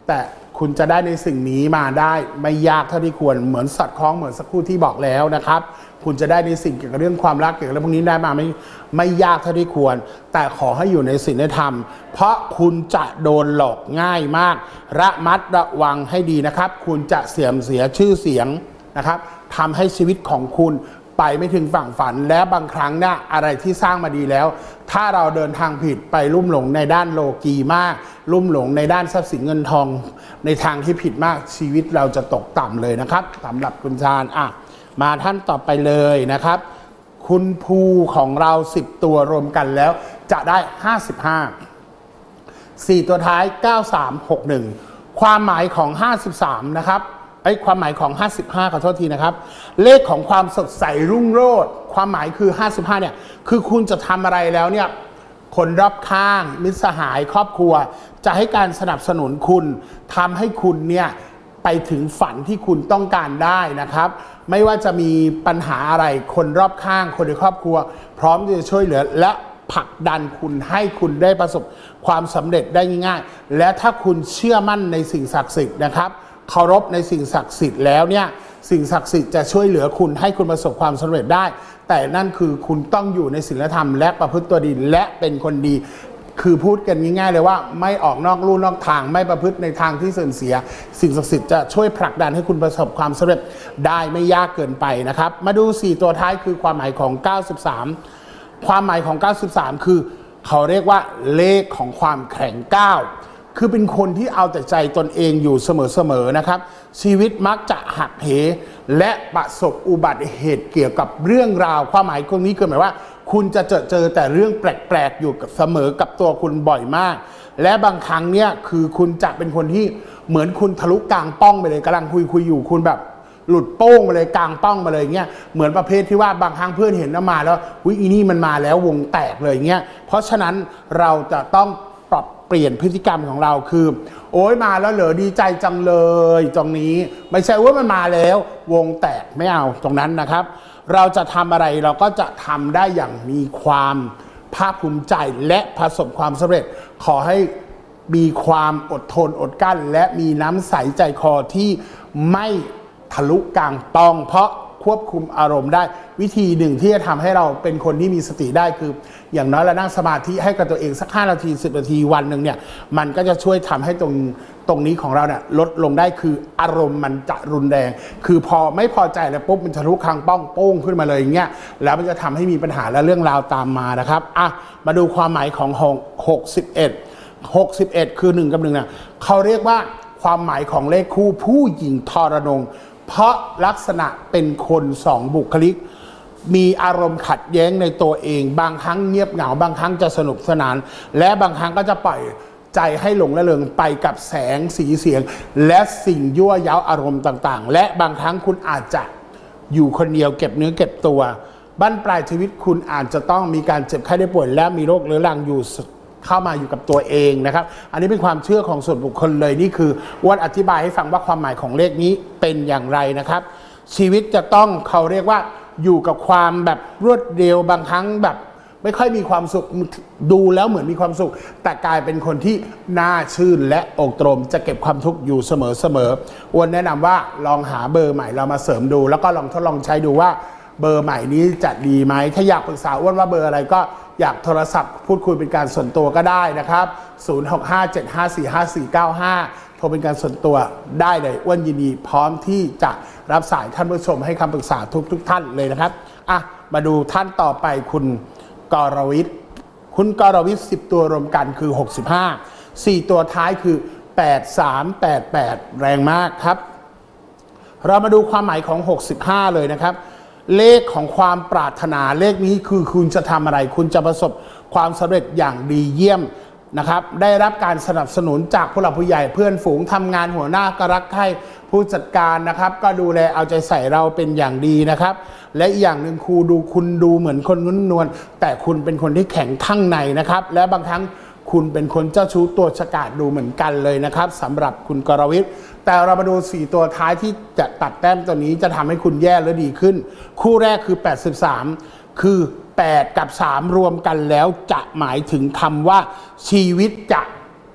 แต่คุณจะได้ในสิ่งนี้มาได้ไม่ยากเท่าที่ควรเหมือนสอดคล้องเหมือนสักครู่ที่บอกแล้วนะครับคุณจะได้ในสิ่งเกี่ยวกับเรื่องความรักเกี่ยวกับเรื่องพวกนี้ได้มาไม่ไม่ยากเท่าที่ควรแต่ขอให้อยู่ในศีลธรรมเพราะคุณจะโดนหลอกง่ายมากระมัดระวังให้ดีนะครับคุณจะเสื่อมเสียชื่อเสียงนะครับทำให้ชีวิตของคุณไปไม่ถึงฝั่งฝันและบางครั้งเนี่ยอะไรที่สร้างมาดีแล้วถ้าเราเดินทางผิดไปลุ่มหลงในด้านโลกีมากลุ่มหลงในด้านทรัพย์สินเงินทองในทางที่ผิดมากชีวิตเราจะตกต่ำเลยนะครับสำหรับคุณชาญอ่ะมาท่านต่อไปเลยนะครับคุณภูของเราสิบตัวรวมกันแล้วจะได้ห้าสิบห้า สี่ตัวท้ายเก้า สาม หก หนึ่งความหมายของห้าสิบสามนะครับไอ้ความหมายของห้าสิบห้าขอโทษทีนะครับเลขของความสดใสรุ่งโรจน์ความหมายคือห้าสิบห้าเนี่ยคือคุณจะทำอะไรแล้วเนี่ยคนรอบข้างมิตรสหายครอบครัวจะให้การสนับสนุนคุณทำให้คุณเนี่ยไปถึงฝันที่คุณต้องการได้นะครับไม่ว่าจะมีปัญหาอะไรคนรอบข้างคนในครอบครัวพร้อมที่จะช่วยเหลือและผลักดันคุณให้คุณได้ประสบความสำเร็จได้ง่ายๆและถ้าคุณเชื่อมั่นในสิ่งศักดิ์สิทธิ์นะครับเคารพในสิ่งศักดิ์สิทธิ์แล้วเนี่ยสิ่งศักดิ์สิทธิ์จะช่วยเหลือคุณให้คุณประสบความสำเร็จได้แต่นั่นคือคุณต้องอยู่ในศีลธรรมและประพฤติตัวดีและเป็นคนดีคือพูดกันง่ายๆเลยว่าไม่ออกนอกลู่นอกทางไม่ประพฤติในทางที่เสื่อมเสียสิ่งศักดิ์สิทธิ์จะช่วยผลักดันให้คุณประสบความสำเร็จได้ไม่ยากเกินไปนะครับมาดูสี่ตัวท้ายคือความหมายของเก้าสิบสามความหมายของเก้าสิบสามคือเขาเรียกว่าเลขของความแข็งก้าวคือเป็นคนที่เอาแต่ใจตนเองอยู่เสมอๆนะครับชีวิตมักจะหักเหและประสบอุบัติเหตุเกี่ยวกับเรื่องราวความหมายตรงนี้คือหมายว่าคุณจะเจอเจอแต่เรื่องแปลกๆอยู่เสมอกับตัวคุณบ่อยมากและบางครั้งเนี่ยคือคุณจะเป็นคนที่เหมือนคุณทะลุกลางป้องไปเลยกำลังคุยคุยอยู่คุณแบบหลุดโป้งมาเลยกลางป้องมาเลยเงี้ยเหมือนประเภทที่ว่าบางครั้งเพื่อนเห็นมาแล้ววิอีนี่มันมาแล้ววงแตกเลยเงี้ยเพราะฉะนั้นเราจะต้องปรับเปลี่ยนพฤติกรรมของเราคือโอ๊ยมาแล้วเหรอดีใจจังเลยตรงนี้ไม่ใช่ว่ามันมาแล้ววงแตกไม่เอาตรงนั้นนะครับเราจะทำอะไรเราก็จะทำได้อย่างมีความภาคภูมิใจและประสบความสำเร็จขอให้มีความอดทนอดกลั้นและมีน้ำใสใจคอที่ไม่ทะลุกลางป้องเพราะควบคุมอารมณ์ได้วิธีหนึ่งที่จะทำให้เราเป็นคนที่มีสติได้คืออย่างน้อยเรานั่งสมาธิให้กับตัวเองสักห้านาทีสิบนาทีวันหนึ่งเนี่ยมันก็จะช่วยทำให้ตรงตรงนี้ของเราเนี่ยลดลงได้คืออารมณ์มันจะรุนแรงคือพอไม่พอใจแล้วปุ๊บมันทะลุคางป้องโป้งขึ้นมาเลยอย่างเงี้ยแล้วมันจะทำให้มีปัญหาและเรื่องราวตามมานะครับอ่ะมาดูความหมายของหกสิบเอ็ด หกสิบเอ็ดคือหนึ่งกับหนึ่งเนี่ยเขาเรียกว่าความหมายของเลขคู่ผู้หญิงทรนงเพราะลักษณะเป็นคนสองบุคลิกมีอารมณ์ขัดแย้งในตัวเองบางครั้งเงียบเหงาบางครั้งจะสนุกสนานและบางครั้งก็จะปล่อยใจให้หลงระเริงไปกับแสงสีเสียงและสิ่งยั่วเย้าอารมณ์ต่างๆและบางครั้งคุณอาจจะอยู่คนเดียวเก็บเนื้อเก็บตัวบั้นปลายชีวิตคุณอาจจะต้องมีการเจ็บไข้ได้ป่วยและมีโรคเรื้อรังอยู่เข้ามาอยู่กับตัวเองนะครับอันนี้เป็นความเชื่อของส่วนบุคคลเลยนี่คือวันอธิบายให้ฟังว่าความหมายของเลขนี้เป็นอย่างไรนะครับชีวิตจะต้องเขาเรียกว่าอยู่กับความแบบรวดเร็วบางครั้งแบบไม่ค่อยมีความสุขดูแล้วเหมือนมีความสุขแต่กลายเป็นคนที่น่าชื่นและอกตรมจะเก็บความทุกข์อยู่เสมอๆอ้วนแนะนำว่าลองหาเบอร์ใหม่เรามาเสริมดูแล้วก็ลองทดลองใช้ดูว่าเบอร์ใหม่นี้จะดีไหมถ้าอยากปรึกษาอ้วนว่าเบอร์อะไรก็อยากโทรศัพท์พูดคุยเป็นการส่วนตัวก็ได้นะครับศูนย์ หก ห้า เจ็ด ห้า สี่ ห้า สี่ เก้า ห้าโทรเป็นการส่วนตัวได้เลยอ้วนยินดีพร้อมที่จะรับสายท่านผู้ชมให้คำปรึกษาทุกทุกท่านเลยนะครับอ่ะมาดูท่านต่อไปคุณกรวิทย์คุณกรวิทย์สิบตัวรวมกันคือหกสิบห้า สี่ตัวท้ายคือแปด สาม แปด แปดแรงมากครับเรามาดูความหมายของหกสิบห้าเลยนะครับเลขของความปรารถนาเลขนี้คือคุณจะทำอะไรคุณจะประสบความสำเร็จอย่างดีเยี่ยมนะครับได้รับการสนับสนุนจากผู้หลักผู้ใหญ่เพื่อนฝูงทำงานหัวหน้าก็รักใคร่ผู้จัดการนะครับก็ดูแลเอาใจใส่เราเป็นอย่างดีนะครับและอีกอย่างหนึ่งครูดูคุณดูเหมือนคนนุ่นนวลแต่คุณเป็นคนที่แข็งข้างในนะครับและบางครั้งคุณเป็นคนเจ้าชู้ตัวฉกาจดูเหมือนกันเลยนะครับสำหรับคุณกรวิทย์แต่เรามาดูสี่ตัวท้ายที่จะตัดแต้มตัวนี้จะทำให้คุณแย่และดีขึ้นคู่แรกคือแปดสิบสามคือแปดกับสามรวมกันแล้วจะหมายถึงคำว่าชีวิตจะ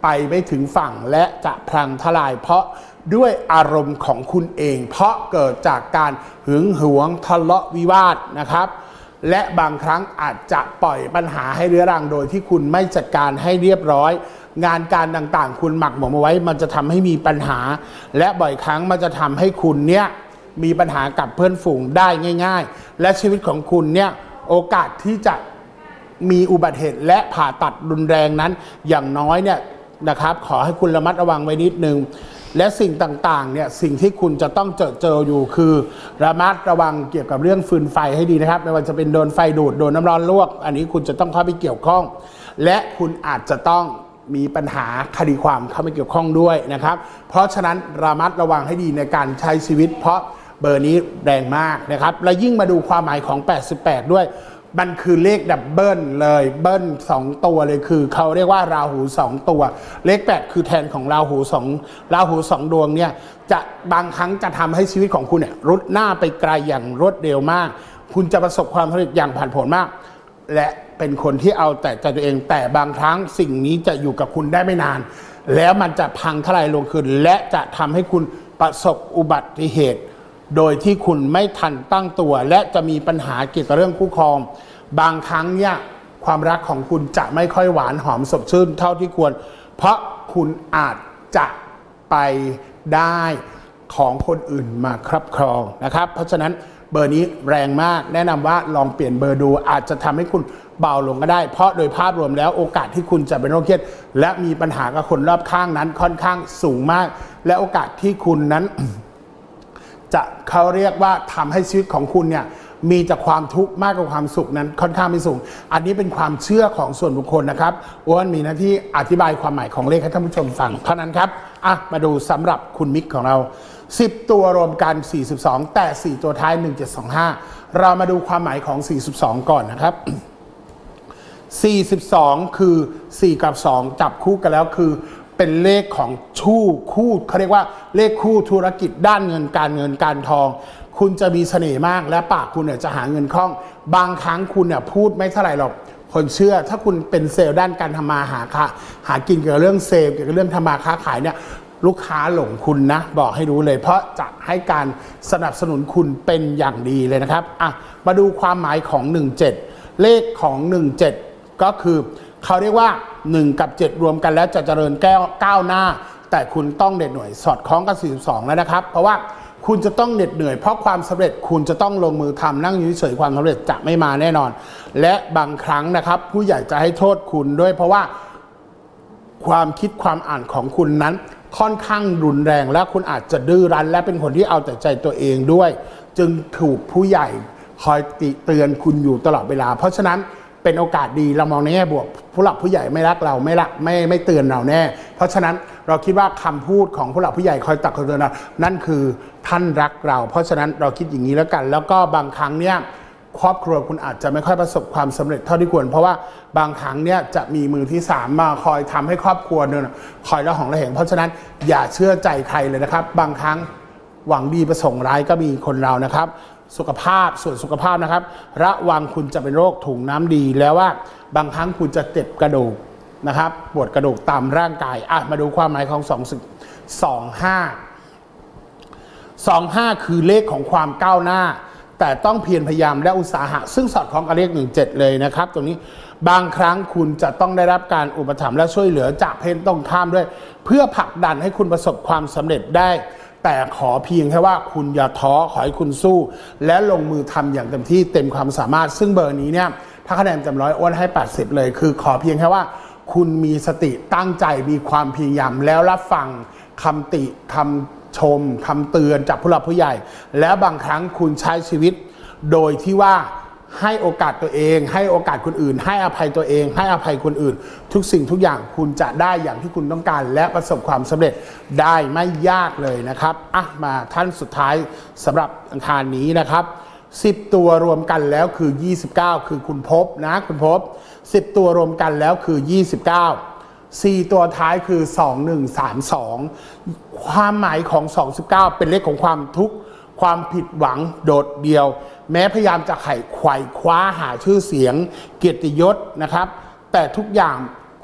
ไปไม่ถึงฝั่งและจะพลังทลายเพราะด้วยอารมณ์ของคุณเองเพราะเกิดจากการหึงหวงทะเลาะวิวาทนะครับและบางครั้งอาจจะปล่อยปัญหาให้เรื้อรังโดยที่คุณไม่จัดการให้เรียบร้อยงานการต่างๆคุณหมักหมมเอาไว้มันจะทำให้มีปัญหาและบ่อยครั้งมันจะทำให้คุณเนี่ยมีปัญหากับเพื่อนฝูงได้ง่ายๆและชีวิตของคุณเนี่ยโอกาสที่จะมีอุบัติเหตุและผ่าตัดรุนแรงนั้นอย่างน้อยเนี่ยนะครับขอให้คุณระมัดระวังไว้นิดนึงและสิ่งต่างๆเนี่ยสิ่งที่คุณจะต้องเจอเจออยู่คือระมัดระวังเกี่ยวกับเรื่องฟืนไฟให้ดีนะครับไม่ว่าจะเป็นโดนไฟดูดโดนน้ำร้อนลวกอันนี้คุณจะต้องเข้าไปเกี่ยวข้องและคุณอาจจะต้องมีปัญหาคดีความเข้าไปเกี่ยวข้องด้วยนะครับเพราะฉะนั้นระมัดระวังให้ดีในการใช้ชีวิตเพราะเบอร์นี้แรงมากนะครับและยิ่งมาดูความหมายของแปดสิบแปดด้วยมันคือเลขดับเบิลเลยเบิ้ลสองตัวเลยคือเขาเรียกว่าราหูสองตัวเลขแปดคือแทนของราหูสองราหูสองดวงเนี่ยจะบางครั้งจะทำให้ชีวิตของคุณเนี่ยรุดหน้าไปไกลอย่างรวดเร็วมากคุณจะประสบความสำเร็จอย่างผ่านผลมากและเป็นคนที่เอาแต่ใจตัวเองแต่บางครั้งสิ่งนี้จะอยู่กับคุณได้ไม่นานแล้วมันจะพังทลายลงคืนและจะทำให้คุณประสบอุบัติเหตุโดยที่คุณไม่ทันตั้งตัวและจะมีปัญหาเกี่ยวกับเรื่องคู่ครองบางครั้งเนี่ยความรักของคุณจะไม่ค่อยหวานหอมสดชื่นเท่าที่ควรเพราะคุณอาจจะไปได้ของคนอื่นมาครอบครองนะครับเพราะฉะนั้นเบอร์นี้แรงมากแนะนำว่าลองเปลี่ยนเบอร์ดูอาจจะทำให้คุณเบาลงก็ได้เพราะโดยภาพรวมแล้วโอกาสที่คุณจะเป็นโรคเครียดและมีปัญหากับคนรอบข้างนั้นค่อนข้างสูงมากและโอกาสที่คุณนั้น จะเขาเรียกว่าทำให้ชีวิตของคุณเนี่ยมีแต่ความทุกข์มากกว่าความสุขนั้นค่อนข้างไม่สูงอันนี้เป็นความเชื่อของส่วนบุคคลนะครับอ้วนมีหน้าที่อธิบายความหมายของเลขให้ท่านผู้ชมฟังเท่านั้นครับอ่ะมาดูสำหรับคุณมิกของเราสิบตัวรวมกันสี่สิบสองแต่สี่ตัวท้ายหนึ่งเจ็ดสองห้าเรามาดูความหมายของสี่สิบสองก่อนนะครับสี่สิบสองคือสี่กับสองจับคู่กันแล้วคือเป็นเลขของชู่คู่เขาเรียกว่าเลขคู่ธุรกิจด้านเงินการเงินการทองคุณจะมีเสน่ห์มากและปากคุณเนี่ยจะหาเงินคล่องบางครั้งคุณเนี่ยพูดไม่เท่าไหร่หรอกคนเชื่อถ้าคุณเป็นเซลล์ด้านการทำมาหาค้าหากินเกี่ยวกับเรื่องเซลล์เกี่ยวกับเรื่องทำมาค้าขายเนี่ยลูกค้าหลงคุณนะบอกให้รู้เลยเพราะจะให้การสนับสนุนคุณเป็นอย่างดีเลยนะครับอ่ะมาดูความหมายของหนึ่งเจ็ดเลขของหนึ่งเจ็ดก็คือเขาเรียกว่าหนึ่งกับเจ็ดรวมกันแล้วจะเจริญแก้วก้าวหน้าแต่คุณต้องเด็ดหน่วยสอดคล้องกับสี่สิบสองแล้วนะครับเพราะว่าคุณจะต้องเหน็ดเหนื่อยเพราะความสำเร็จคุณจะต้องลงมือทำนั่งอยู่เฉยความสำเร็จจะไม่มาแน่นอนและบางครั้งนะครับผู้ใหญ่จะให้โทษคุณด้วยเพราะว่าความคิดความอ่านของคุณนั้นค่อนข้างรุนแรงและคุณอาจจะดื้อรั้นและเป็นคนที่เอาแต่ใจตัวเองด้วยจึงถูกผู้ใหญ่คอยติเตือนคุณอยู่ตลอดเวลาเพราะฉะนั้นเป็นโอกาสดีเรามองในแง่บวกผู้หลักผู้ใหญ่ไม่รักเราไม่รักไม่ไม่เตือนเราแน่เพราะฉะนั้นเราคิดว่าคำพูดของผู้หลักผู้ใหญ่คอยตักเตือนเรานั่นคือท่านรักเราเพราะฉะนั้นเราคิดอย่างนี้แล้วกันแล้วก็บางครั้งเนี่ยครอบครัวคุณอาจจะไม่ค่อยประสบความสำเร็จเท่าที่ควรเพราะว่าบางครั้งเนี่ยจะมีมือที่สามมาคอยทำให้ครอบครัวเนี่ยคอยระหองระแหงเพราะฉะนั้นอย่าเชื่อใจใครเลยนะครับบางครั้งหวังดีประสงค์ร้ายก็มีคนเรานะครับสุขภาพส่วนสุขภาพนะครับระวังคุณจะเป็นโรคถุงน้ำดีแล้วว่าบางครั้งคุณจะเจ็บกระดูกนะครับปวดกระดูกตามร่างกายอ่ะมาดูความหมายของสองสองห้าสองห้าคือเลขของความก้าวหน้าแต่ต้องเพียรพยายามและอุตสาหะซึ่งสอดคล้องกับเลขหนึ่งเจ็ดเลยนะครับตรงนี้บางครั้งคุณจะต้องได้รับการอุปถัมภ์และช่วยเหลือจากเพศตรงข้ามด้วยเพื่อผลักดันให้คุณประสบความสำเร็จได้แต่ขอเพียงแค่ว่าคุณอย่าท้อขอให้คุณสู้และลงมือทำอย่างเต็มที่เต็มความสามารถซึ่งเบอร์นี้เนี่ยถ้าคะแนนเต็มร้อยอ้วนให้แปดสิบเลยคือขอเพียงแค่ว่าคุณมีสติตั้งใจมีความพยายามแล้วรับฟังคำติคำชมคำเตือนจากผู้หลักผู้ใหญ่แล้วบางครั้งคุณใช้ชีวิตโดยที่ว่าให้โอกาสตัวเองให้โอกาสคนอื่นให้อภัยตัวเองให้อภัยคนอื่นทุกสิ่งทุกอย่างคุณจะได้อย่างที่คุณต้องการและประสบความสำเร็จได้ไม่ยากเลยนะครับอ่ะมาท่านสุดท้ายสำหรับอังคารนี้นะครับสิบตัวรวมกันแล้วคือยี่สิบเก้าคือคุณพบนะคุณพบสิบตัวรวมกันแล้วคือยี่สิบเก้า สี่ตัวท้ายคือสองหนึ่งสามสองความหมายของสองสิบเก้าเป็นเลขของความทุกข์ความผิดหวังโดดเดี่ยวแม้พยายามจะไขว่คว้าหาชื่อเสียงเกียรติยศนะครับแต่ทุกอย่างคุ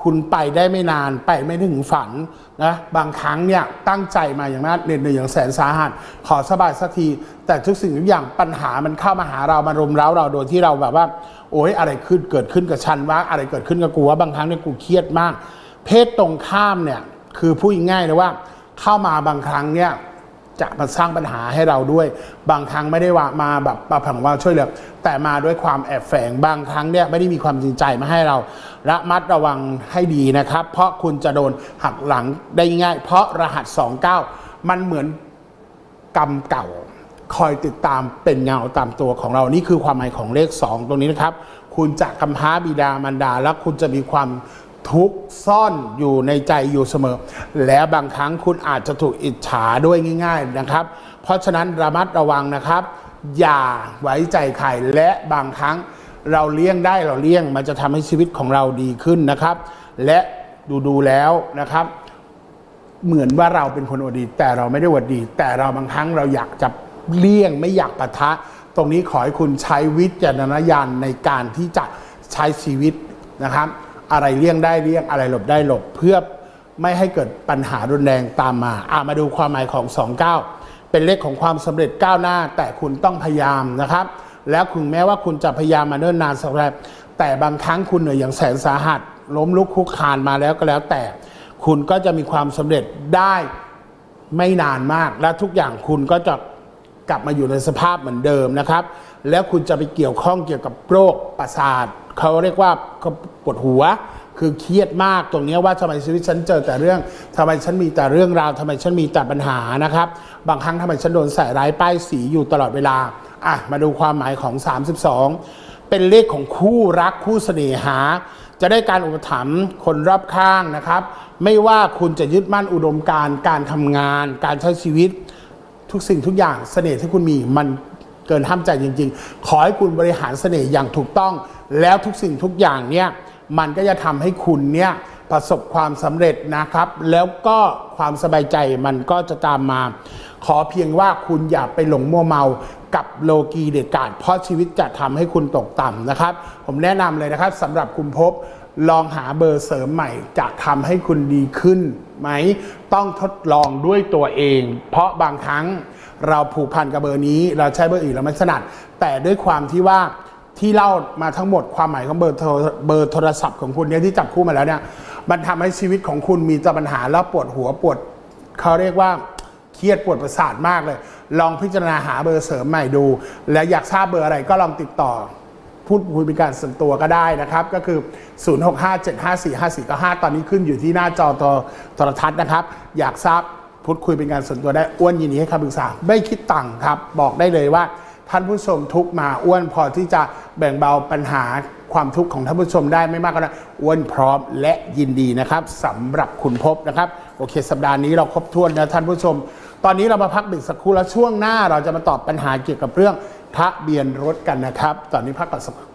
คุณไปได้ไม่นานไปไม่ถึงฝันนะบางครั้งเนี่ยตั้งใจมาอย่างนั้นเหน็ดเหนื่อยอย่างแสนสาหัสขอสบายสักทีแต่ทุกสิ่งทุกอย่างปัญหามันเข้ามาหาเรามารุมเร้าเราโดยที่เราแบบว่าโอ๊ยอะไรขึ้นเกิดขึ้นกับฉันวะอะไรเกิดขึ้นกับกูวะบางครั้งเนี่ยกูเครียดมากเพศตรงข้ามเนี่ยคือพูดง่ายๆเลยว่าเข้ามาบางครั้งเนี่ยจะมาสร้างปัญหาให้เราด้วยบางครั้งไม่ได้ว่ามาแบบประผังว่าช่วยเหลือแต่มาด้วยความแอบแฝงบางครั้งเนี่ยไม่ได้มีความจริงใจมาให้เราระมัดระวังให้ดีนะครับเพราะคุณจะโดนหักหลังได้ง่ายเพราะรหัสสองเก้ามันเหมือนกรรมเก่าคอยติดตามเป็นเงาตามตัวของเรานี่คือความหมายของเลขสองตรงนี้นะครับคุณจะกำพร้าบิดามารดาแล้วคุณจะมีความทุกข์ซ่อนอยู่ในใจอยู่เสมอและบางครั้งคุณอาจจะถูกอิจฉาด้วยง่ายๆนะครับเพราะฉะนั้นระมัดระวังนะครับอย่าไว้ใจใครและบางครั้งเราเลี่ยงได้เราเลี่ยงมันจะทำให้ชีวิตของเราดีขึ้นนะครับและดูดูแล้วนะครับเหมือนว่าเราเป็นคนอวดดีแต่เราไม่ได้อวดดีแต่เราบางครั้งเราอยากจะเลี่ยงไม่อยากปะทะตรงนี้ขอให้คุณใช้วิจารณญาณในการที่จะใช้ชีวิตนะครับอะไรเลี่ยงได้เลี่ยงอะไรหลบได้หลบเพื่อไม่ให้เกิดปัญหารุนแรงตามมาอ่ะมาดูความหมายของสองเก้าเป็นเลขของความสำเร็จก้าวหน้าแต่คุณต้องพยายามนะครับแล้วคุณแม้ว่าคุณจะพยายามมาเนิ่นนานสักแรกแต่บางครั้งคุณเหนื่อยอย่างแสนสาหัสล้มลุกคลุกคลานมาแล้วก็แล้วแต่คุณก็จะมีความสำเร็จได้ไม่นานมากและทุกอย่างคุณก็จะกลับมาอยู่ในสภาพเหมือนเดิมนะครับแล้วคุณจะไปเกี่ยวข้องเกี่ยวกับโรคประสาทเขาเรียกว่าปวดหัวคือเครียดมากตรงนี้ว่าทำไมชีวิตฉันเจอแต่เรื่องทำไมฉันมีแต่เรื่องราวทำไมฉันมีแต่ปัญหานะครับบางครั้งทำไมฉันโดนใส่ร้ายป้ายสีอยู่ตลอดเวลาอ่ะมาดูความหมายของสามสิบสองเป็นเลขของคู่รักคู่เสน่หาจะได้การอุปถัมภ์คนรอบข้างนะครับไม่ว่าคุณจะยึดมั่นอุดมการณ์การทำงานการใช้ชีวิตทุกสิ่งทุกอย่างเสน่ห์ที่คุณมีมันเกินห้ามใจจริงๆขอให้คุณบริหารเสน่ห์อย่างถูกต้องแล้วทุกสิ่งทุกอย่างเนี่ยมันก็จะทำให้คุณเนี่ยประสบความสำเร็จนะครับแล้วก็ความสบายใจมันก็จะตามมาขอเพียงว่าคุณอย่าไปหลงมัวเมากับโลกีเด็ดขาดเพราะชีวิตจะทำให้คุณตกต่ำนะครับผมแนะนำเลยนะครับสำหรับคุณภพลองหาเบอร์เสริมใหม่จะทำให้คุณดีขึ้นไหมต้องทดลองด้วยตัวเองเพราะบางครั้งเราผูกพันกับเบอร์นี้เราใช้เบอร์อื่นเราไม่ถนัดแต่ด้วยความที่ว่าที่เล่ามาทั้งหมดความหมายของเบอร์โทรเบอร์โทรศัพท์ของคุณเนี่ยที่จับคู่มาแล้วเนี่ยมันทำให้ชีวิตของคุณมีแต่ปัญหาแล้วปวดหัวปวดเขาเรียกว่าเครียดปวดประสาทมากเลยลองพิจารณาหาเบอร์เสริมใหม่ดูและอยากทราบเบอร์อะไรก็ลองติดต่อพูดคุยเป็นการส่วนตัวก็ได้นะครับก็คือศูนย์ หก ห้า เจ็ด ห้า สี่ ห้า สี่ เก้า ห้าตอนนี้ขึ้นอยู่ที่หน้าจอโทรทัศน์นะครับอยากทราบพูดคุยเป็นการส่วนตัวได้อ้วนยินดีให้คำปรึกษาไม่คิดตังค์ครับบอกได้เลยว่าท่านผู้ชมทุกมาอ้วนพอที่จะแบ่งเบาปัญหาความทุกข์ของท่านผู้ชมได้ไม่มากก็น้อยอ้วนพร้อมและยินดีนะครับสำหรับคุณภพนะครับโอเคสัปดาห์นี้เราครบถ้วนนะท่านผู้ชมตอนนี้เรามาพักเบรกสักครู่แล้วช่วงหน้าเราจะมาตอบปัญหาเกี่ยวกับเรื่องทะเบียนรถกันนะครับตอนนี้พักก่อนสักครู่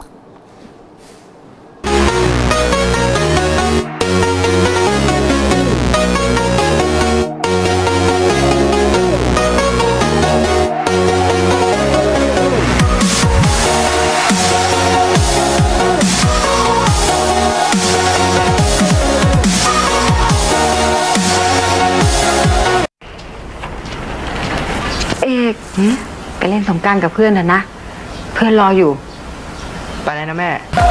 เอกไปเล่นสงกรานต์กับเพื่อนนะนะเพื่อนรออยู่ไปเลยนะแม่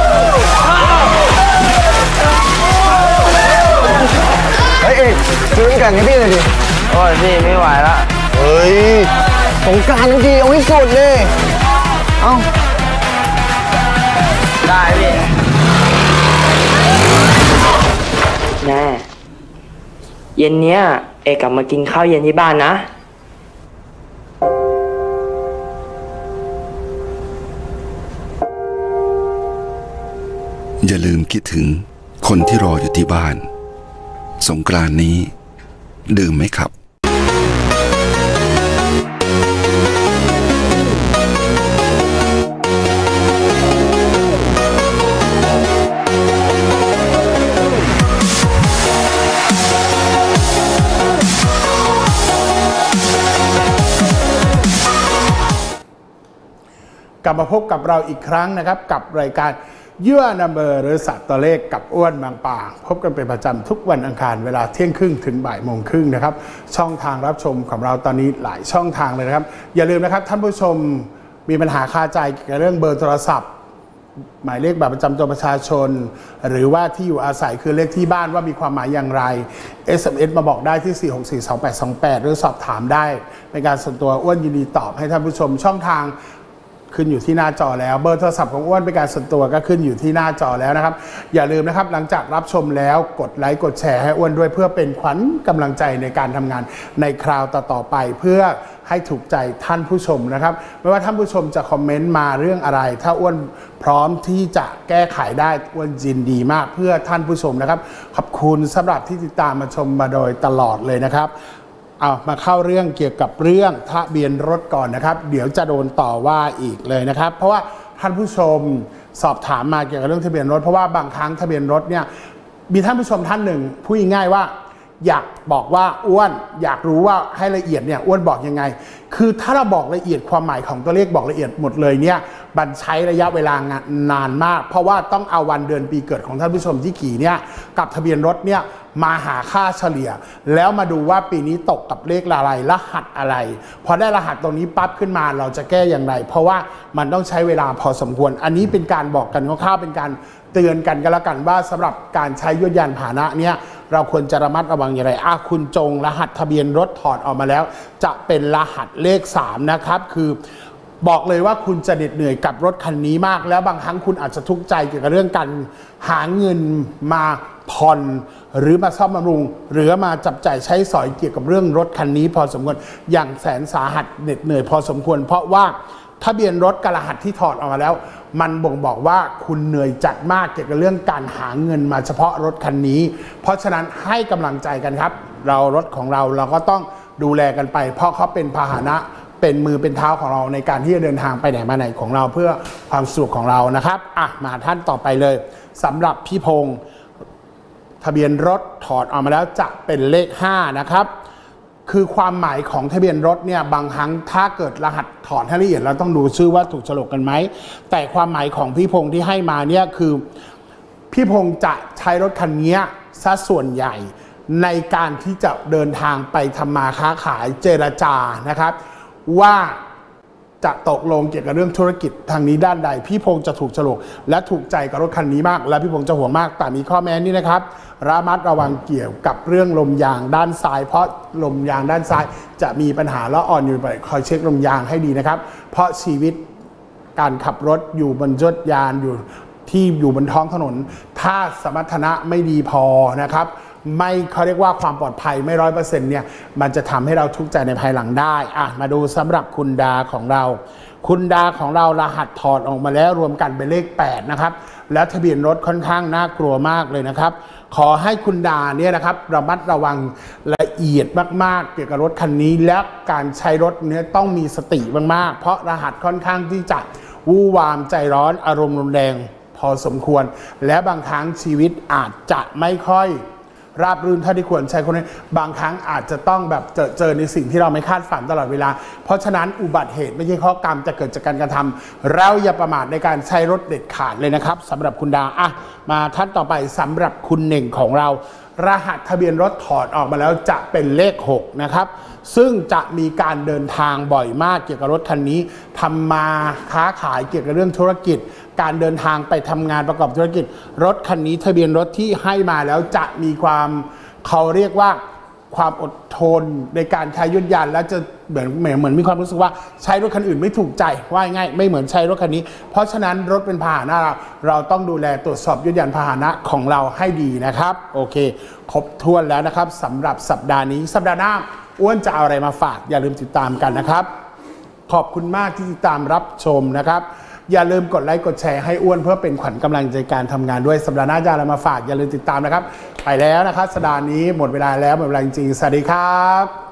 เฮ้ยเอกซื้อกันให้พี่หน่อยดิโอ้ยพี่ไม่ไหวละเฮ้ยสงกรานต์ทั้งทีเอาให้สุดเลยเอ้าได้พี่แม่เย็นเนี้ยเอกกลับมากินข้าวเย็นที่บ้านนะ
อย่าลืมคิดถึงคนที่รออยู่ที่บ้านสงกรานต์นี้ดื่มไหมครับ
กลับมาพบกับเราอีกครั้งนะครับกับรายการยั่วนัมเบอร์หรือสัตว์ตัวเลขกับอ้วนบางป่าพบกันเป็นประจำทุกวันอังคารเวลาเที่ยงครึ่งถึงบ่ายโมงครึ่งนะครับช่องทางรับชมของเราตอนนี้หลายช่องทางเลยนะครับอย่าลืมนะครับท่านผู้ชมมีปัญหาคาใจเกี่ยวกับเรื่องเบอร์โทรศัพท์หมายเลขบัตรประจำตัวประชาชนหรือว่าที่อยู่อาศัยคือเลขที่บ้านว่ามีความหมายอย่างไร เอส เอ็ม เอส มาบอกได้ที่ สี่ หก สี่ สอง แปด สอง แปด หรือสอบถามได้ในการส่วนตัวอ้วนยินดีตอบให้ท่านผู้ชมช่องทางขึ้นอยู่ที่หน้าจอแล้วเบอร์โทรศัพท์ของอ้วนเป็นการส่วนตัวก็ขึ้นอยู่ที่หน้าจอแล้วนะครับอย่าลืมนะครับหลังจากรับชมแล้วกดไลค์กดแชร์ให้อ้วนด้วยเพื่อเป็นขวัญกำลังใจในการทำงานในคราวต่อๆไปเพื่อให้ถูกใจท่านผู้ชมนะครับไม่ว่าท่านผู้ชมจะคอมเมนต์มาเรื่องอะไรถ้าอ้วนพร้อมที่จะแก้ไขได้อ้วนยินดีมากเพื่อท่านผู้ชมนะครับขอบคุณสำหรับที่ติดตามมาชมมาโดยตลอดเลยนะครับเอามาเข้าเรื่องเกี่ยวกับเรื่องทะเบียนรถก่อนนะครับเดี๋ยวจะโดนต่อว่าอีกเลยนะครับเพราะว่าท่านผู้ชมสอบถามมาเกี่ยวกับเรื่องทะเบียนรถเพราะว่าบางครั้งทะเบียนรถเนี่ยมีท่านผู้ชมท่านหนึ่งพูดง่ายๆว่าอยากบอกว่าอ้วนอยากรู้ว่าให้ละเอียดเนี่ยอ้วนบอกยังไงคือถ้าเราบอกละเอียดความหมายของตัวเลขบอกละเอียดหมดเลยเนี่ยมันใช้ระยะเวลานานมากเพราะว่าต้องเอาวันเดือนปีเกิดของท่านผู้ชมที่ขี่เนี่ยกับทะเบียนรถเนี่ยมาหาค่าเฉลี่ยแล้วมาดูว่าปีนี้ตกกับเลขอะไรรหัสอะไรพอได้รหัสตรงนี้ปั๊บขึ้นมาเราจะแก้อย่างไรเพราะว่ามันต้องใช้เวลาพอสมควรอันนี้เป็นการบอกกันคร่าวๆเป็นการเตือนกันกันละกันว่าสำหรับการใช้ยวดยานพาหนะเนี่ยเราควรจะระมัดระวังอย่างไรอ่ะคุณจงรหัสทะเบียนรถถอดออกมาแล้วจะเป็นรหัสเลขสามนะครับคือบอกเลยว่าคุณจะเหน็ดเหนื่อยกับรถคันนี้มากแล้วบางครั้งคุณอาจจะทุกข์ใจเกี่ยวกับเรื่องการหาเงินมาผ่อนหรือมาซ่อมบำรุงหรือมาจับจ่ายใช้สอยเกี่ยวกับเรื่องรถคันนี้พอสมควรอย่างแสนสาหัสเหน็ดเหนื่อยพอสมควรเพราะว่าทะเบียนรถกับรหัสที่ถอดออกมาแล้วมันบ่งบอกว่าคุณเหนื่อยจัดมากเกี่ยวกับเรื่องการหาเงินมาเฉพาะรถคันนี้เพราะฉะนั้นให้กำลังใจกันครับเรารถของเราเราก็ต้องดูแลกันไปเพราะเขาเป็นพาหนะเป็นมือเป็นเท้าของเราในการที่จะเดินทางไปไหนมาไหนของเราเพื่อความสุขของเรานะครับอ่ะมาท่านต่อไปเลยสำหรับพี่พงศ์ทะเบียนรถถอดออกมาแล้วจะเป็นเลขห้านะครับคือความหมายของทะเบียนรถเนี่ยบางครั้งถ้าเกิดรหัสถอดให้ละเอียดเราต้องดูชื่อว่าถูกฉลกกันไหมแต่ความหมายของพี่พงศ์ที่ให้มาเนี่ยคือพี่พงศ์จะใช้รถคันนี้ซะส่วนใหญ่ในการที่จะเดินทางไปทำมาค้าขายเจรจานะครับว่าจะตกลงเกี่ยวกับเรื่องธุรกิจทางนี้ด้านใดพี่พงศ์จะถูกฉลกและถูกใจกับรถคันนี้มากและพี่พงศ์จะห่วงมากแต่มีข้อแม้นี้นะครับระมัดระวังเกี่ยวกับเรื่องลมยางด้านซ้ายเพราะลมยางด้านซ้ายจะมีปัญหาและอ่อนอยู่บ่อยคอยเช็คลมยางให้ดีนะครับเพราะชีวิตการขับรถอยู่บนรถยานอยู่ที่อยู่บนท้องถนนถ้าสมรรถนะไม่ดีพอนะครับไม่เขาเรียกว่าความปลอดภัยไม่ร้อยเปอร์เซ็นต์เนี่ยมันจะทำให้เราทุกข์ใจในภายหลังได้อ่ะมาดูสำหรับคุณดาของเราคุณดาของเรารหัสถอดออกมาแล้วรวมกันเป็นเลขแปดนะครับแล้วทะเบียนรถค่อนข้างน่ากลัวมากเลยนะครับขอให้คุณดาเนี่ยนะครับระมัดระวังละเอียดมากๆเกี่ยวกับรถคันนี้และการใช้รถเนี่ยต้องมีสติมากๆเพราะรหัสค่อนข้างที่จะวู่วามใจร้อนอารมณ์รุนแรงพอสมควรและบางครั้งชีวิตอาจจะไม่ค่อยราบรื่นเท่าที่ควรใช้คนนี้บางครั้งอาจจะต้องแบบเจอเจอในสิ่งที่เราไม่คาดฝันตลอดเวลาเพราะฉะนั้นอุบัติเหตุไม่ใช่ข้อกรรมจะเกิดจากการกระทำเราอย่าประมาทในการใช้รถเด็ดขาดเลยนะครับสำหรับคุณดาอ่ะมาท่านต่อไปสำหรับคุณเน่งของเรารหัสทะเบียนรถถอดออกมาแล้วจะเป็นเลขหกนะครับซึ่งจะมีการเดินทางบ่อยมากเกี่ยวกับรถคันนี้ทำมาค้าขายเกี่ยวกับเรื่องธุรกิจการเดินทางไปทำงานประกอบธุรกิจรถคันนี้ทะเบียนรถที่ให้มาแล้วจะมีความเขาเรียกว่าความอดทนในการใช้ยนต์ยานและจะเหมือนเหมือนมีความรู้สึกว่าใช้รถคันอื่นไม่ถูกใจว่าง่ายไม่เหมือนใช้รถคันนี้เพราะฉะนั้นรถเป็นพาหนะเราเราต้องดูแลตรวจสอบยนต์ยานพาหนะของเราให้ดีนะครับโอเคครบถ้วนแล้วนะครับสำหรับสัปดาห์นี้สัปดาห์หน้าอ้วนจะเอาอะไรมาฝากอย่าลืมติดตามกันนะครับขอบคุณมากที่ติดตามรับชมนะครับอย่าลืมกดไลค์กดแชร์ให้อ้วนเพื่อเป็นขวัญกำลังใจการทำงานด้วยสัปดาห์หน้าจะอะไรมาฝากอย่าลืมติดตามนะครับไปแล้วนะครับสัปดาห์นี้หมดเวลาแล้วหมดเวลาจริงๆสวัสดีครับ